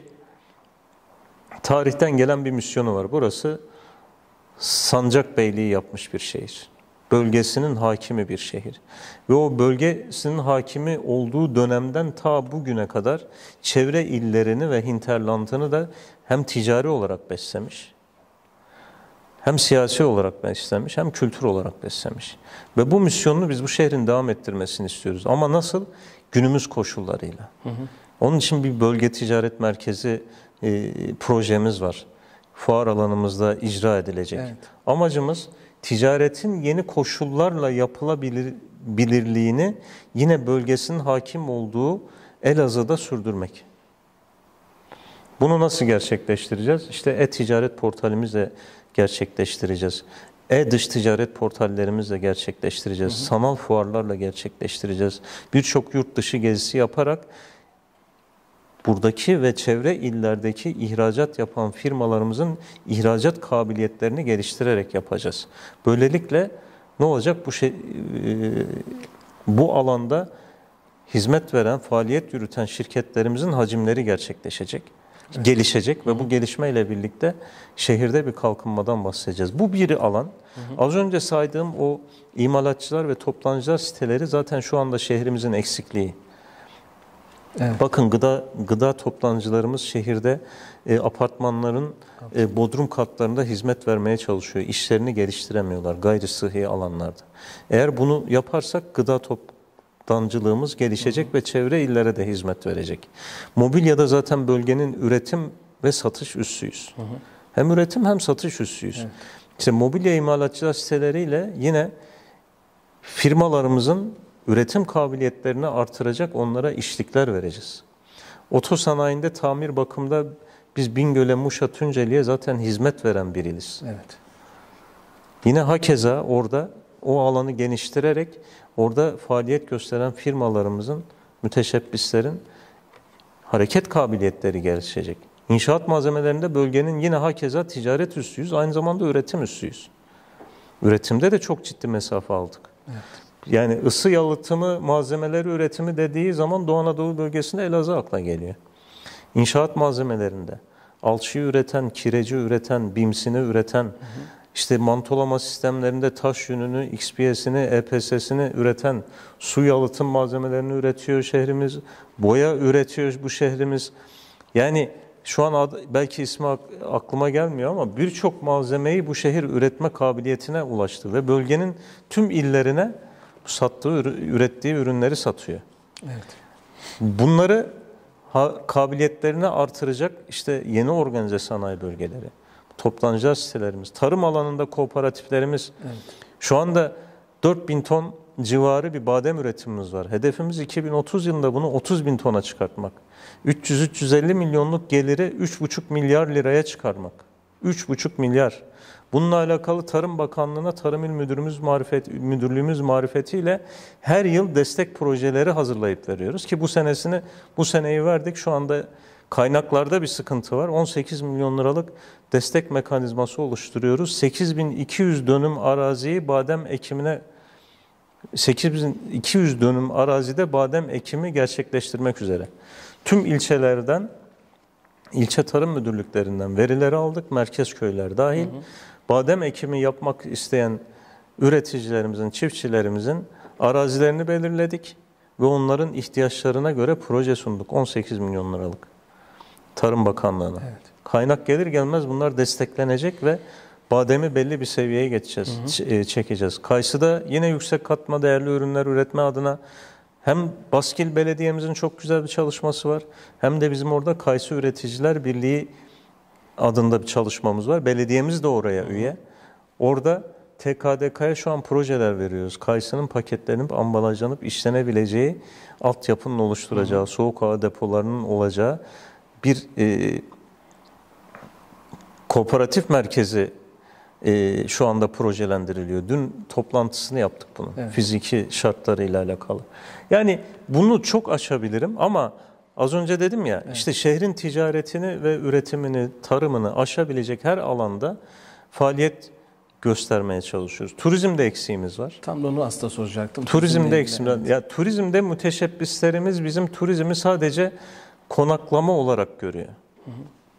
tarihten gelen bir misyonu var. Burası Sancakbeyliği yapmış bir şehir. Bölgesinin hakimi bir şehir. Ve o bölgesinin hakimi olduğu dönemden ta bugüne kadar çevre illerini ve hinterlandını da hem ticari olarak beslemiş, hem siyasi olarak beslemiş, hem kültür olarak beslemiş. Ve bu misyonunu biz bu şehrin devam ettirmesini istiyoruz. Ama nasıl? Günümüz koşullarıyla. Hı hı. Onun için bir bölge ticaret merkezi e, projemiz var. Fuar alanımızda icra edilecek. Evet. Amacımız ticaretin yeni koşullarla yapılabilirliğini yine bölgesinin hakim olduğu Elazığ'da sürdürmek. Bunu nasıl gerçekleştireceğiz? İşte e-ticaret portalimizle gerçekleştireceğiz. E-dış ticaret portallerimizle gerçekleştireceğiz. Hı hı. Sanal fuarlarla gerçekleştireceğiz. Birçok yurt dışı gezisi yaparak buradaki ve çevre illerdeki ihracat yapan firmalarımızın ihracat kabiliyetlerini geliştirerek yapacağız. Böylelikle ne olacak? Bu şey, bu alanda hizmet veren, faaliyet yürüten şirketlerimizin hacimleri gerçekleşecek, evet. gelişecek ve bu gelişmeyle birlikte şehirde bir kalkınmadan bahsedeceğiz. Bu bir alan. Hı hı. Az önce saydığım o imalatçılar ve toptancılar siteleri zaten şu anda şehrimizin eksikliği. Evet. Bakın gıda gıda toptancılarımız şehirde e, apartmanların e, bodrum katlarında hizmet vermeye çalışıyor. İşlerini geliştiremiyorlar gayri sıhhi alanlarda. Eğer bunu yaparsak gıda toptancılığımız gelişecek hı hı. ve çevre illere de hizmet verecek. Mobilyada zaten bölgenin üretim ve satış üssüyüz. Hı hı. Hem üretim hem satış üssüyüz. Evet. İşte mobilya imalatçılar siteleriyle yine firmalarımızın üretim kabiliyetlerini artıracak, onlara işlikler vereceğiz. Otosanayinde tamir bakımda biz Bingöl'e, Muş'a, Tunceli'ye zaten hizmet veren bir iliz. Evet. Yine hakeza orada o alanı geliştirerek orada faaliyet gösteren firmalarımızın, müteşebbislerin hareket kabiliyetleri gelişecek. İnşaat malzemelerinde bölgenin yine hakeza ticaret üssüyüz, aynı zamanda üretim üssüyüz. Üretimde de çok ciddi mesafe aldık. Evet. Yani ısı yalıtımı malzemeleri üretimi dediği zaman Doğu Anadolu bölgesinde Elazığ akla geliyor. İnşaat malzemelerinde alçıyı üreten, kireci üreten, bimsini üreten, hı hı. işte mantolama sistemlerinde taş yününü, X P S'ini, E P S'sini üreten, su yalıtım malzemelerini üretiyor şehrimiz, boya üretiyor bu şehrimiz. Yani şu an adı, belki ismi aklıma gelmiyor ama birçok malzemeyi bu şehir üretme kabiliyetine ulaştı ve bölgenin tüm illerine sattığı, ürettiği ürünleri satıyor. Evet. Bunları ha, kabiliyetlerini artıracak işte yeni organize sanayi bölgeleri, toptancılar sitelerimiz, tarım alanında kooperatiflerimiz. Evet. Şu anda dört bin ton civarı bir badem üretimimiz var. Hedefimiz iki bin otuz yılında bunu otuz bin tona çıkartmak. üç yüz üç yüz elli milyonluk geliri üç buçuk milyar liraya çıkarmak. üç buçuk milyar. Bununla alakalı Tarım Bakanlığı'na Tarım İl Müdürümüz marifet, Müdürlüğümüz marifetiyle her yıl destek projeleri hazırlayıp veriyoruz ki bu senesini bu seneyi verdik. Şu anda kaynaklarda bir sıkıntı var. on sekiz milyon liralık destek mekanizması oluşturuyoruz. sekiz bin iki yüz dönüm araziyi badem ekimine sekiz bin iki yüz dönüm arazide badem ekimi gerçekleştirmek üzere. Tüm ilçelerden, ilçe tarım müdürlüklerinden verileri aldık, merkez köyler dahil. Hı hı. Badem ekimi yapmak isteyen üreticilerimizin, çiftçilerimizin arazilerini belirledik ve onların ihtiyaçlarına göre proje sunduk. on sekiz milyon liralık Tarım Bakanlığı'na. Evet. Kaynak gelir gelmez bunlar desteklenecek ve bademi belli bir seviyeye geçeceğiz, hı hı. çekeceğiz. Kayısıda yine yüksek katma değerli ürünler üretme adına hem Baskil Belediye'mizin çok güzel bir çalışması var, hem de bizim orada Kayısı Üreticiler Birliği adında bir çalışmamız var. Belediyemiz de oraya üye. Orada T K D K'ya şu an projeler veriyoruz. Kayısının paketlenip, ambalajlanıp, işlenebileceği, altyapının oluşturacağı, hı hı. soğuk hava depolarının olacağı bir e, kooperatif merkezi e, şu anda projelendiriliyor. Dün toplantısını yaptık bunun. Evet. Fiziki şartlarıyla alakalı. Yani bunu çok aşabilirim ama az önce dedim ya, evet. işte şehrin ticaretini ve üretimini, tarımını aşabilecek her alanda faaliyet göstermeye çalışıyoruz. Turizmde eksiğimiz var. Tam da onu aslında soracaktım. Turizmde eksiğimiz var. Ya turizmde müteşebbislerimiz bizim turizmi sadece konaklama olarak görüyor. Hı hı.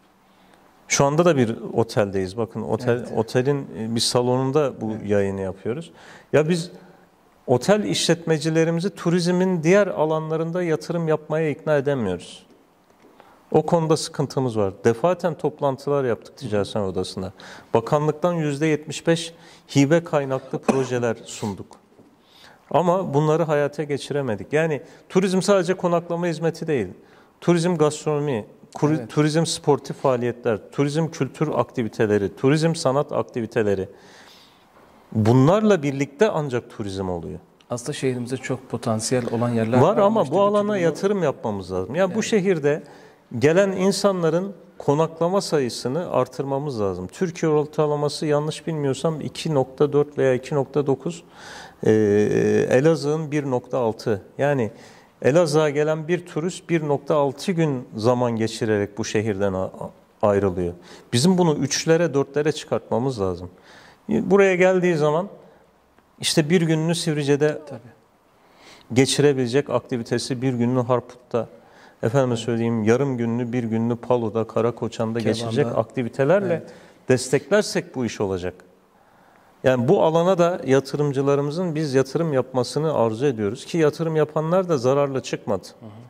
Şu anda da bir oteldeyiz. Bakın otel evet. otelin bir salonunda bu evet. yayını yapıyoruz. Ya biz otel işletmecilerimizi turizmin diğer alanlarında yatırım yapmaya ikna edemiyoruz. O konuda sıkıntımız var. Defaten toplantılar yaptık Ticaret Sanayi Odası'nda. Bakanlıktan yüzde yetmiş beş hibe kaynaklı projeler sunduk. Ama bunları hayata geçiremedik. Yani turizm sadece konaklama hizmeti değil. Turizm gastronomi, evet. turizm sportif faaliyetler, turizm kültür aktiviteleri, turizm sanat aktiviteleri. Bunlarla birlikte ancak turizm oluyor. Aslında şehrimizde çok potansiyel olan yerler var. Var ama bu alana bunu... yatırım yapmamız lazım. Yani evet. bu şehirde gelen insanların konaklama sayısını artırmamız lazım. Türkiye ortalaması yanlış bilmiyorsam iki nokta dört veya iki nokta dokuz. Ee, Elazığ'ın bir nokta altı. Yani Elazığ'a gelen bir turist bir nokta altı gün zaman geçirerek bu şehirden ayrılıyor. Bizim bunu üçlere, dörtlere çıkartmamız lazım. Buraya geldiği zaman işte bir gününü Sivrice'de Tabii. geçirebilecek aktivitesi, bir gününü Harput'ta, efendim evet. söyleyeyim yarım gününü, bir gününü Palu'da, Karakoçan'da Keban'da. geçirecek aktivitelerle evet. desteklersek bu iş olacak. Yani bu alana da yatırımcılarımızın biz yatırım yapmasını arzu ediyoruz ki yatırım yapanlar da zararlı çıkmadı. Hı hı.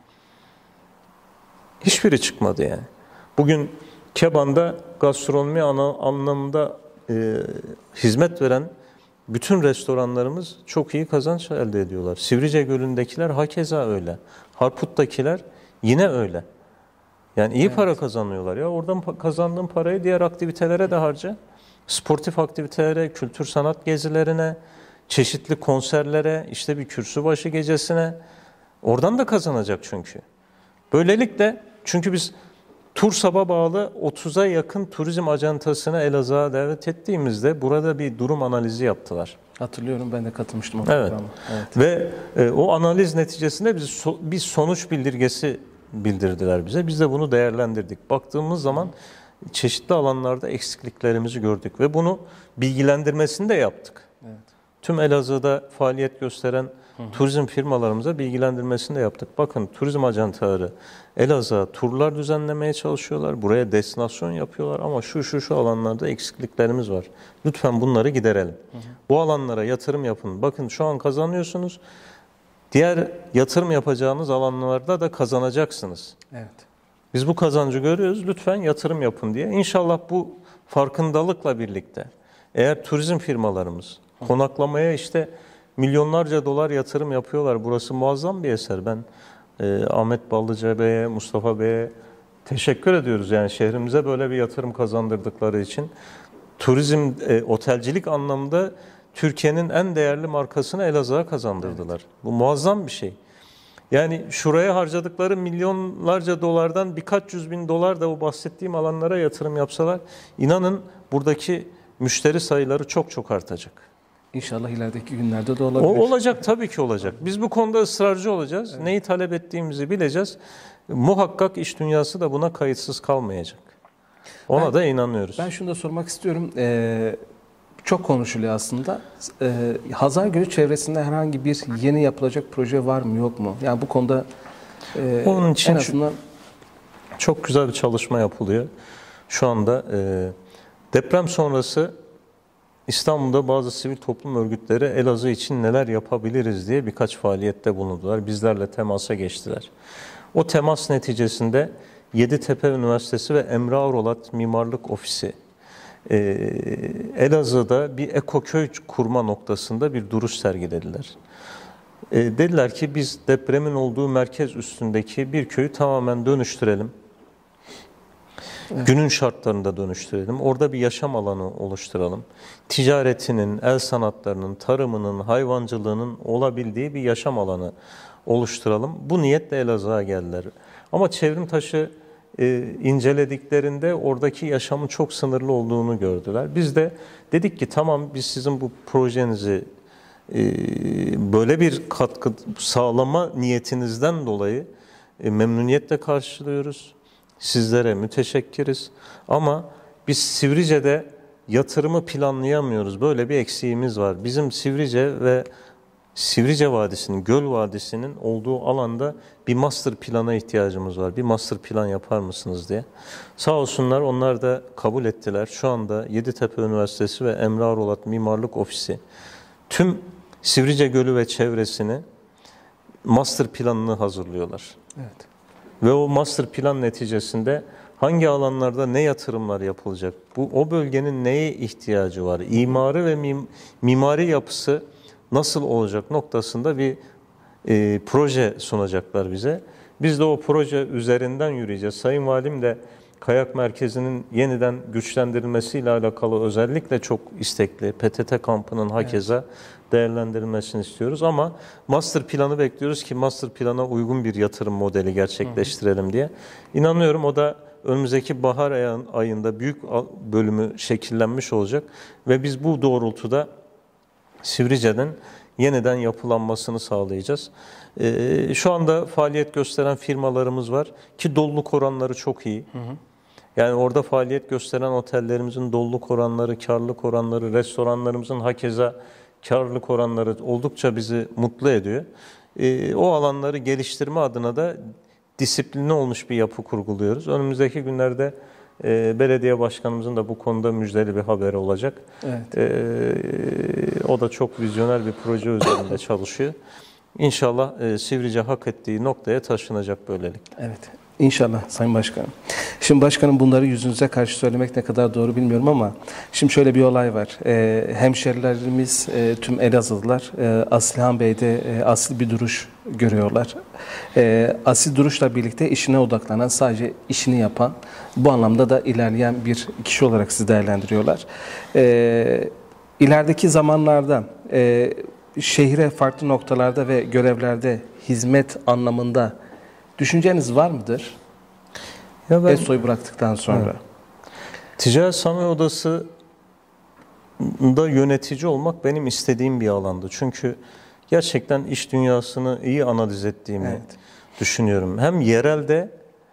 Hiçbiri çıkmadı yani. Bugün Keban'da gastronomi anlamında e, hizmet veren bütün restoranlarımız çok iyi kazanç elde ediyorlar. Sivrice Gölü'ndekiler hakeza öyle. Harput'takiler yine öyle. Yani iyi evet. para kazanıyorlar. Ya oradan kazandığın parayı diğer aktivitelere de harca. Sportif aktivitelere, kültür sanat gezilerine, çeşitli konserlere, işte bir kürsübaşı gecesine oradan da kazanacak çünkü. Böylelikle çünkü biz TURSAB'a bağlı otuza yakın turizm ajantasını Elazığ'a davet ettiğimizde burada bir durum analizi yaptılar. Hatırlıyorum, ben de katılmıştım o Evet. programa. Evet. Ve e, o analiz neticesinde bize so, bir sonuç bildirgesi bildirdiler bize. Biz de bunu değerlendirdik. Baktığımız zaman çeşitli alanlarda eksikliklerimizi gördük ve bunu bilgilendirmesini de yaptık. Evet. Tüm Elazığ'da faaliyet gösteren hı hı. turizm firmalarımıza bilgilendirmesini de yaptık. Bakın, turizm ajantaları Elazığ'a turlar düzenlemeye çalışıyorlar. Buraya destinasyon yapıyorlar ama şu şu şu alanlarda eksikliklerimiz var. Lütfen bunları giderelim. Hı hı. Bu alanlara yatırım yapın. Bakın, şu an kazanıyorsunuz. Diğer yatırım yapacağınız alanlarda da kazanacaksınız. Evet. Biz bu kazancı görüyoruz. Lütfen yatırım yapın diye. İnşallah bu farkındalıkla birlikte eğer turizm firmalarımız konaklamaya işte milyonlarca dolar yatırım yapıyorlar. Burası muazzam bir eser. Ben e, Ahmet Ballıca Bey'e, Mustafa Bey'e teşekkür ediyoruz. Yani şehrimize böyle bir yatırım kazandırdıkları için. Turizm, e, otelcilik anlamda Türkiye'nin en değerli markasını Elazığ'a kazandırdılar. Evet. Bu muazzam bir şey. Yani şuraya harcadıkları milyonlarca dolardan birkaç yüz bin dolar da o bahsettiğim alanlara yatırım yapsalar, inanın buradaki müşteri sayıları çok çok artacak. İnşallah ilerideki günlerde de olabilir. O olacak, tabii ki olacak. Biz bu konuda ısrarcı olacağız. Evet. Neyi talep ettiğimizi bileceğiz. Muhakkak iş dünyası da buna kayıtsız kalmayacak. Ona ben, da inanıyoruz. Ben şunu da sormak istiyorum. Ee, çok konuşuluyor aslında. Ee, Hazar Gölü çevresinde herhangi bir yeni yapılacak proje var mı, yok mu? Yani bu konuda e, onun için en azından çok güzel bir çalışma yapılıyor. Şu anda e, deprem sonrası İstanbul'da bazı sivil toplum örgütleri Elazığ için neler yapabiliriz diye birkaç faaliyette bulundular. Bizlerle temasa geçtiler. O temas neticesinde Yeditepe Üniversitesi ve Emre Arolat Mimarlık Ofisi e, Elazığ'da bir ekoköy kurma noktasında bir duruş sergilediler. E, dediler ki biz depremin olduğu merkez üstündeki bir köyü tamamen dönüştürelim. Evet. Günün şartlarında dönüştürelim. Orada bir yaşam alanı oluşturalım. Ticaretinin, el sanatlarının, tarımının, hayvancılığının olabildiği bir yaşam alanı oluşturalım. Bu niyetle Elazığ'a geldiler. Ama Çevrimtaş'ı e, incelediklerinde oradaki yaşamın çok sınırlı olduğunu gördüler. Biz de dedik ki tamam, biz sizin bu projenizi e, böyle bir katkı sağlama niyetinizden dolayı e, memnuniyetle karşılıyoruz. Sizlere müteşekkiriz ama biz Sivrice'de yatırımı planlayamıyoruz. Böyle bir eksiğimiz var. Bizim Sivrice ve Sivrice Vadisi'nin, Göl Vadisi'nin olduğu alanda bir master plana ihtiyacımız var. Bir master plan yapar mısınız diye. Sağ olsunlar, onlar da kabul ettiler. Şu anda Yeditepe Üniversitesi ve Emre Arolat Mimarlık Ofisi tüm Sivrice Gölü ve çevresini master planını hazırlıyorlar. Evet. Ve o master plan neticesinde hangi alanlarda ne yatırımlar yapılacak, bu o bölgenin neye ihtiyacı var, imarı ve mim, mimari yapısı nasıl olacak noktasında bir e, proje sunacaklar bize. Biz de o proje üzerinden yürüyeceğiz. Sayın Valim de Kayak Merkezi'nin yeniden güçlendirilmesiyle alakalı özellikle çok istekli. P T T kampının hakeza evet. değerlendirilmesini istiyoruz ama master planı bekliyoruz ki master plana uygun bir yatırım modeli gerçekleştirelim hı hı. diye. İnanıyorum o da önümüzdeki bahar ayında büyük bölümü şekillenmiş olacak ve biz bu doğrultuda Sivrice'den yeniden yapılanmasını sağlayacağız. Ee, şu anda faaliyet gösteren firmalarımız var ki doluluk oranları çok iyi. Hı hı. Yani orada faaliyet gösteren otellerimizin doluluk oranları, karlılık oranları, restoranlarımızın hakeza karlılık oranları oldukça bizi mutlu ediyor. Ee, o alanları geliştirme adına da disiplinli olmuş bir yapı kurguluyoruz. Önümüzdeki günlerde e, belediye başkanımızın da bu konuda müjdeli bir haberi olacak. Evet. E, o da çok vizyoner bir proje üzerinde çalışıyor. İnşallah e, Sivrice hak ettiği noktaya taşınacak böylelikle. Evet. İnşallah Sayın Başkanım. Şimdi Başkanım, bunları yüzünüze karşı söylemek ne kadar doğru bilmiyorum ama şimdi şöyle bir olay var. E, hemşerilerimiz, e, tüm Elazığlılar e, Aslihan Bey'de e, asli bir duruş görüyorlar. E, asil duruşla birlikte işine odaklanan, sadece işini yapan, bu anlamda da ilerleyen bir kişi olarak sizi değerlendiriyorlar. E, ilerideki zamanlarda e, şehre farklı noktalarda ve görevlerde hizmet anlamında düşünceniz var mıdır? Ya ben, ESSO'yu bıraktıktan sonra. Evet. Ticaret Sanayi Odası da yönetici olmak benim istediğim bir alandı. Çünkü gerçekten iş dünyasını iyi analiz ettiğimi evet. düşünüyorum. Hem yerelde,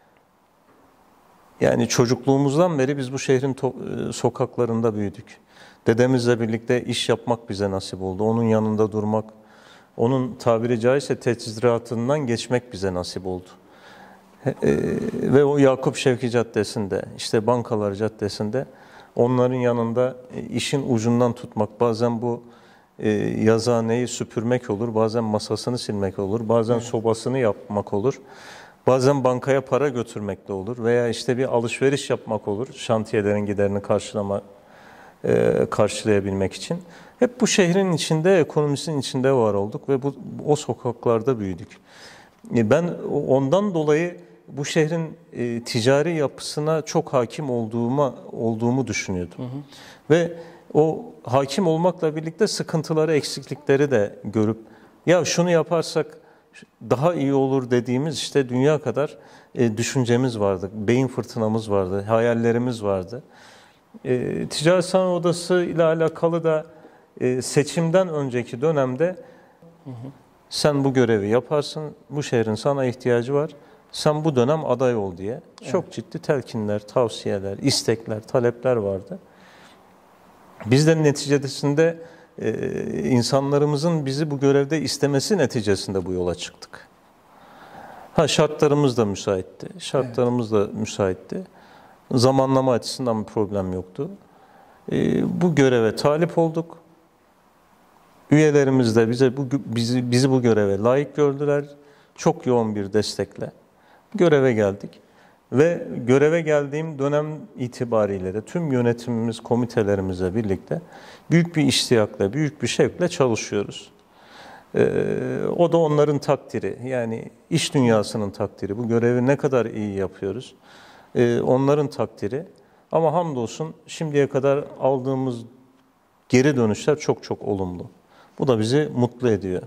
yani çocukluğumuzdan beri biz bu şehrin sokaklarında büyüdük. Dedemizle birlikte iş yapmak bize nasip oldu. Onun yanında durmak, onun tabiri caizse teçhizatından geçmek bize nasip oldu. E, ve o Yakup Şevki Caddesi'nde, işte Bankalar Caddesi'nde onların yanında işin ucundan tutmak, bazen bu e, yazıhaneyi süpürmek olur, bazen masasını silmek olur, bazen evet. sobasını yapmak olur, bazen bankaya para götürmek de olur veya işte bir alışveriş yapmak olur, şantiyelerin giderini karşılama, e, karşılayabilmek için. Hep bu şehrin içinde, ekonomisinin içinde var olduk ve bu, o sokaklarda büyüdük. E, ben ondan dolayı bu şehrin e, ticari yapısına çok hakim olduğuma olduğumu düşünüyordum. Hı hı. Ve o hakim olmakla birlikte sıkıntıları, eksiklikleri de görüp ya şunu yaparsak daha iyi olur dediğimiz işte dünya kadar e, düşüncemiz vardı. Beyin fırtınamız vardı, hayallerimiz vardı. E, Ticaret Sanayi Odası ile alakalı da e, seçimden önceki dönemde hı hı. sen bu görevi yaparsın, bu şehrin sana ihtiyacı var. Sen bu dönem aday ol diye çok evet. ciddi telkinler, tavsiyeler, istekler, talepler vardı. Biz de neticesinde e, insanlarımızın bizi bu görevde istemesi neticesinde bu yola çıktık. Ha şartlarımız da müsaitti. Şartlarımız evet. da müsaitti. Zamanlama açısından bir problem yoktu. E, bu göreve talip olduk. Üyelerimiz de bize bu bizi bizi bu göreve layık gördüler. Çok yoğun bir destekle göreve geldik ve göreve geldiğim dönem itibariyle de tüm yönetimimiz, komitelerimizle birlikte büyük bir iştiyakla, büyük bir şevkle çalışıyoruz. Ee, o da onların takdiri, yani iş dünyasının takdiri. Bu görevi ne kadar iyi yapıyoruz, ee, onların takdiri. Ama hamdolsun şimdiye kadar aldığımız geri dönüşler çok çok olumlu. Bu da bizi mutlu ediyor.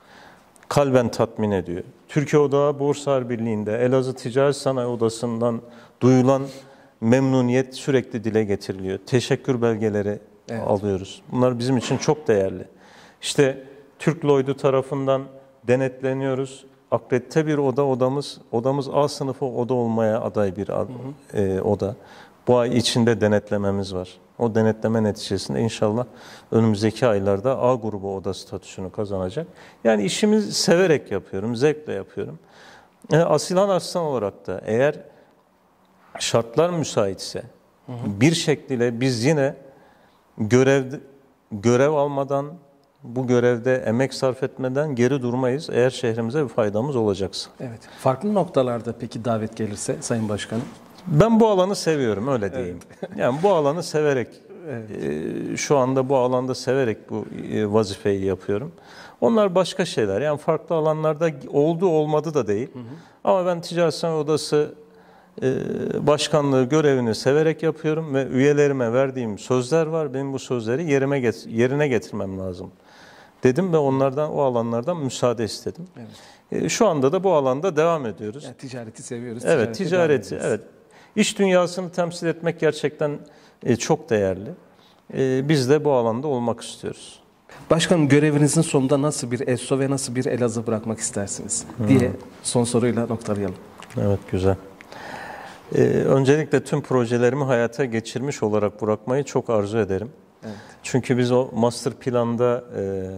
Kalben tatmin ediyor. Türkiye Odağı Borsalar Birliği'nde Elazığ Ticaret Sanayi Odası'ndan duyulan memnuniyet sürekli dile getiriliyor. Teşekkür belgeleri evet. alıyoruz. Bunlar bizim için çok değerli. İşte Türk Lloyd'u tarafından denetleniyoruz. Akredite bir oda odamız. Odamız A sınıfı oda olmaya aday bir ad, hı hı. E, oda. Bu ay içinde denetlememiz var. O denetleme neticesinde inşallah önümüzdeki aylarda A grubu oda statüsünü kazanacak. Yani işimi severek yapıyorum, zevkle yapıyorum. E, Asilan Arslan olarak da eğer şartlar müsaitse hı hı. bir şekliyle biz yine görev görev almadan, bu görevde emek sarf etmeden geri durmayız eğer şehrimize bir faydamız olacaksa. Evet. Farklı noktalarda peki davet gelirse Sayın Başkanım? Ben bu alanı seviyorum, öyle diyeyim. Evet. Yani bu alanı severek, evet. e, şu anda bu alanda severek bu e, vazifeyi yapıyorum. Onlar başka şeyler. Yani farklı alanlarda oldu olmadı da değil. Hı hı. Ama ben Ticaret Sanayi Odası e, başkanlığı görevini severek yapıyorum ve üyelerime verdiğim sözler var. Benim bu sözleri yerime get yerine getirmem lazım dedim ve onlardan, o alanlardan müsaade istedim. Evet. E, şu anda da bu alanda devam ediyoruz. Yani ticareti seviyoruz. Evet, ticareti, evet. İş dünyasını temsil etmek gerçekten e, çok değerli. E, biz de bu alanda olmak istiyoruz. Başkanım, görevinizin sonunda nasıl bir ESSO ve nasıl bir Elazığ bırakmak istersiniz hmm. diye son soruyla noktalayalım. Evet, güzel. E, öncelikle tüm projelerimi hayata geçirmiş olarak bırakmayı çok arzu ederim. Evet. Çünkü biz o master planda e,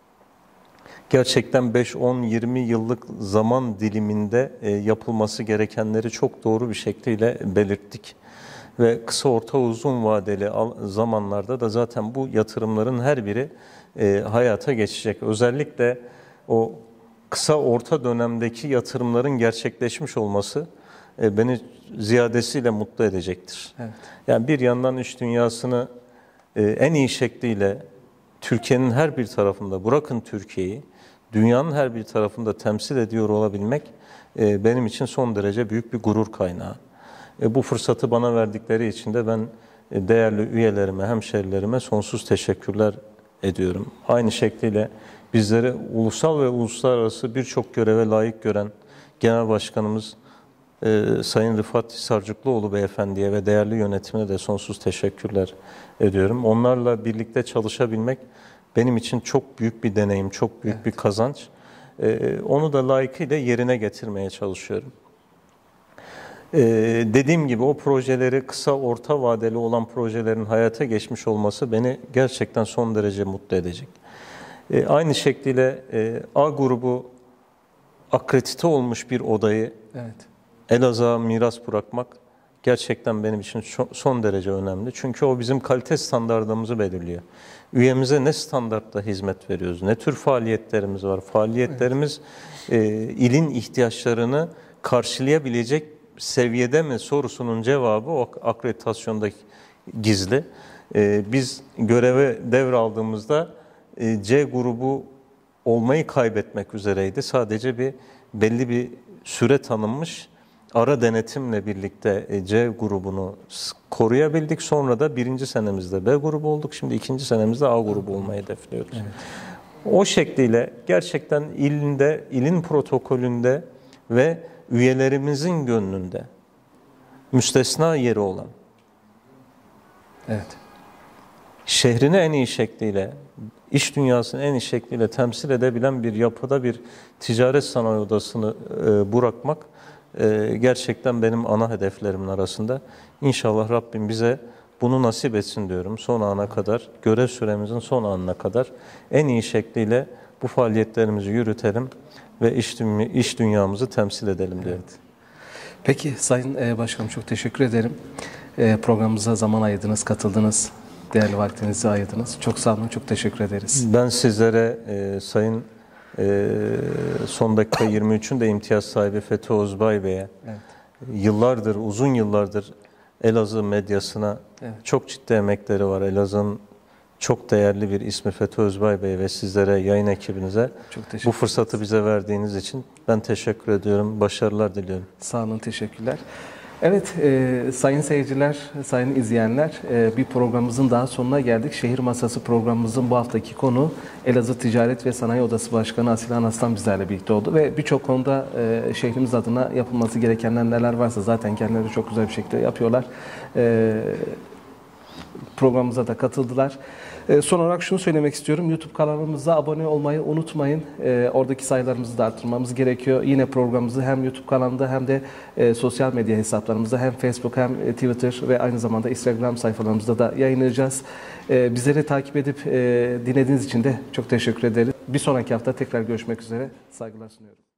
gerçekten beş, on, yirmi yıllık zaman diliminde e, yapılması gerekenleri çok doğru bir şekilde belirttik. Ve kısa, orta, uzun vadeli zamanlarda da zaten bu yatırımların her biri e, hayata geçecek. Özellikle o kısa, orta dönemdeki yatırımların gerçekleşmiş olması e, beni ziyadesiyle mutlu edecektir. Evet. Yani bir yandan iş dünyasını e, en iyi şekliyle Türkiye'nin her bir tarafında, bırakın Türkiye'yi, dünyanın her bir tarafında temsil ediyor olabilmek e, benim için son derece büyük bir gurur kaynağı. E, bu fırsatı bana verdikleri için de ben e, değerli üyelerime, hemşerilerime sonsuz teşekkürler ediyorum. Aynı şekliyle bizleri ulusal ve uluslararası birçok göreve layık gören Genel Başkanımız e, Sayın Rıfat Sarcıklıoğlu Beyefendi'ye ve değerli yönetimine de sonsuz teşekkürler ediyorum. Onlarla birlikte çalışabilmek benim için çok büyük bir deneyim, çok büyük Evet. bir kazanç. E, onu da layıkıyla yerine getirmeye çalışıyorum. Ee, dediğim gibi o projeleri kısa orta vadeli olan projelerin hayata geçmiş olması beni gerçekten son derece mutlu edecek. Ee, aynı şekliyle e, A grubu akredite olmuş bir odayı Evet. Elazığ'a miras bırakmak gerçekten benim için son derece önemli. Çünkü o bizim kalite standartımızı belirliyor. Üyemize ne standartta hizmet veriyoruz, ne tür faaliyetlerimiz var, faaliyetlerimiz evet. e, ilin ihtiyaçlarını karşılayabilecek seviyede mi sorusunun cevabı o akreditasyonda gizli. Ee, biz göreve devraldığımızda e, C grubu olmayı kaybetmek üzereydi. Sadece bir belli bir süre tanınmış ara denetimle birlikte e, C grubunu koruyabildik. Sonra da birinci senemizde B grubu olduk. Şimdi ikinci senemizde A grubu olmayı hedefliyoruz. Evet. O şekliyle gerçekten ilinde, ilin protokolünde ve üyelerimizin gönlünde müstesna yeri olan, evet. şehrini en iyi şekliyle, iş dünyasını en iyi şekliyle temsil edebilen bir yapıda bir ticaret sanayi odasını e, bırakmak e, gerçekten benim ana hedeflerimin arasında. İnşallah Rabbim bize bunu nasip etsin diyorum. Son ana kadar, görev süremizin son anına kadar en iyi şekliyle bu faaliyetlerimizi yürütelim ve iş, dünya, iş dünyamızı temsil edelim diyorum. Evet. Peki Sayın Başkanım, çok teşekkür ederim. Programımıza zaman ayırdınız, katıldınız, değerli vaktinizi ayırdınız. Çok sağ olun, çok teşekkür ederiz. Ben sizlere e, Sayın e, son dakika yirmi üçün de imtiyaz sahibi Fethi Özbay Bey'e evet. yıllardır, uzun yıllardır Elazığ medyasına evet. çok ciddi emekleri var. Elazığ'ın çok değerli bir ismi Fethi Özbay Bey ve sizlere, yayın ekibinize bu fırsatı bize verdiğiniz için ben teşekkür ediyorum. Başarılar diliyorum. Sağ olun, teşekkürler. Evet, e, sayın seyirciler, sayın izleyenler, e, bir programımızın daha sonuna geldik. Şehir Masası programımızın bu haftaki konu Elazığ Ticaret ve Sanayi Odası Başkanı Asilan Aslan bizlerle birlikte oldu. Ve birçok konuda e, şehrimiz adına yapılması gerekenler neler varsa zaten kendileri çok güzel bir şekilde yapıyorlar. E, programımıza da katıldılar. E, son olarak şunu söylemek istiyorum. YouTube kanalımıza abone olmayı unutmayın. E, oradaki sayılarımızı da arttırmamız gerekiyor. Yine programımızı hem YouTube kanalında hem de e, sosyal medya hesaplarımızda hem Facebook hem Twitter ve aynı zamanda Instagram sayfalarımızda da yayınlayacağız. E, bizleri takip edip e, dinlediğiniz için de çok teşekkür ederiz. Bir sonraki hafta tekrar görüşmek üzere. Saygılar sunuyorum.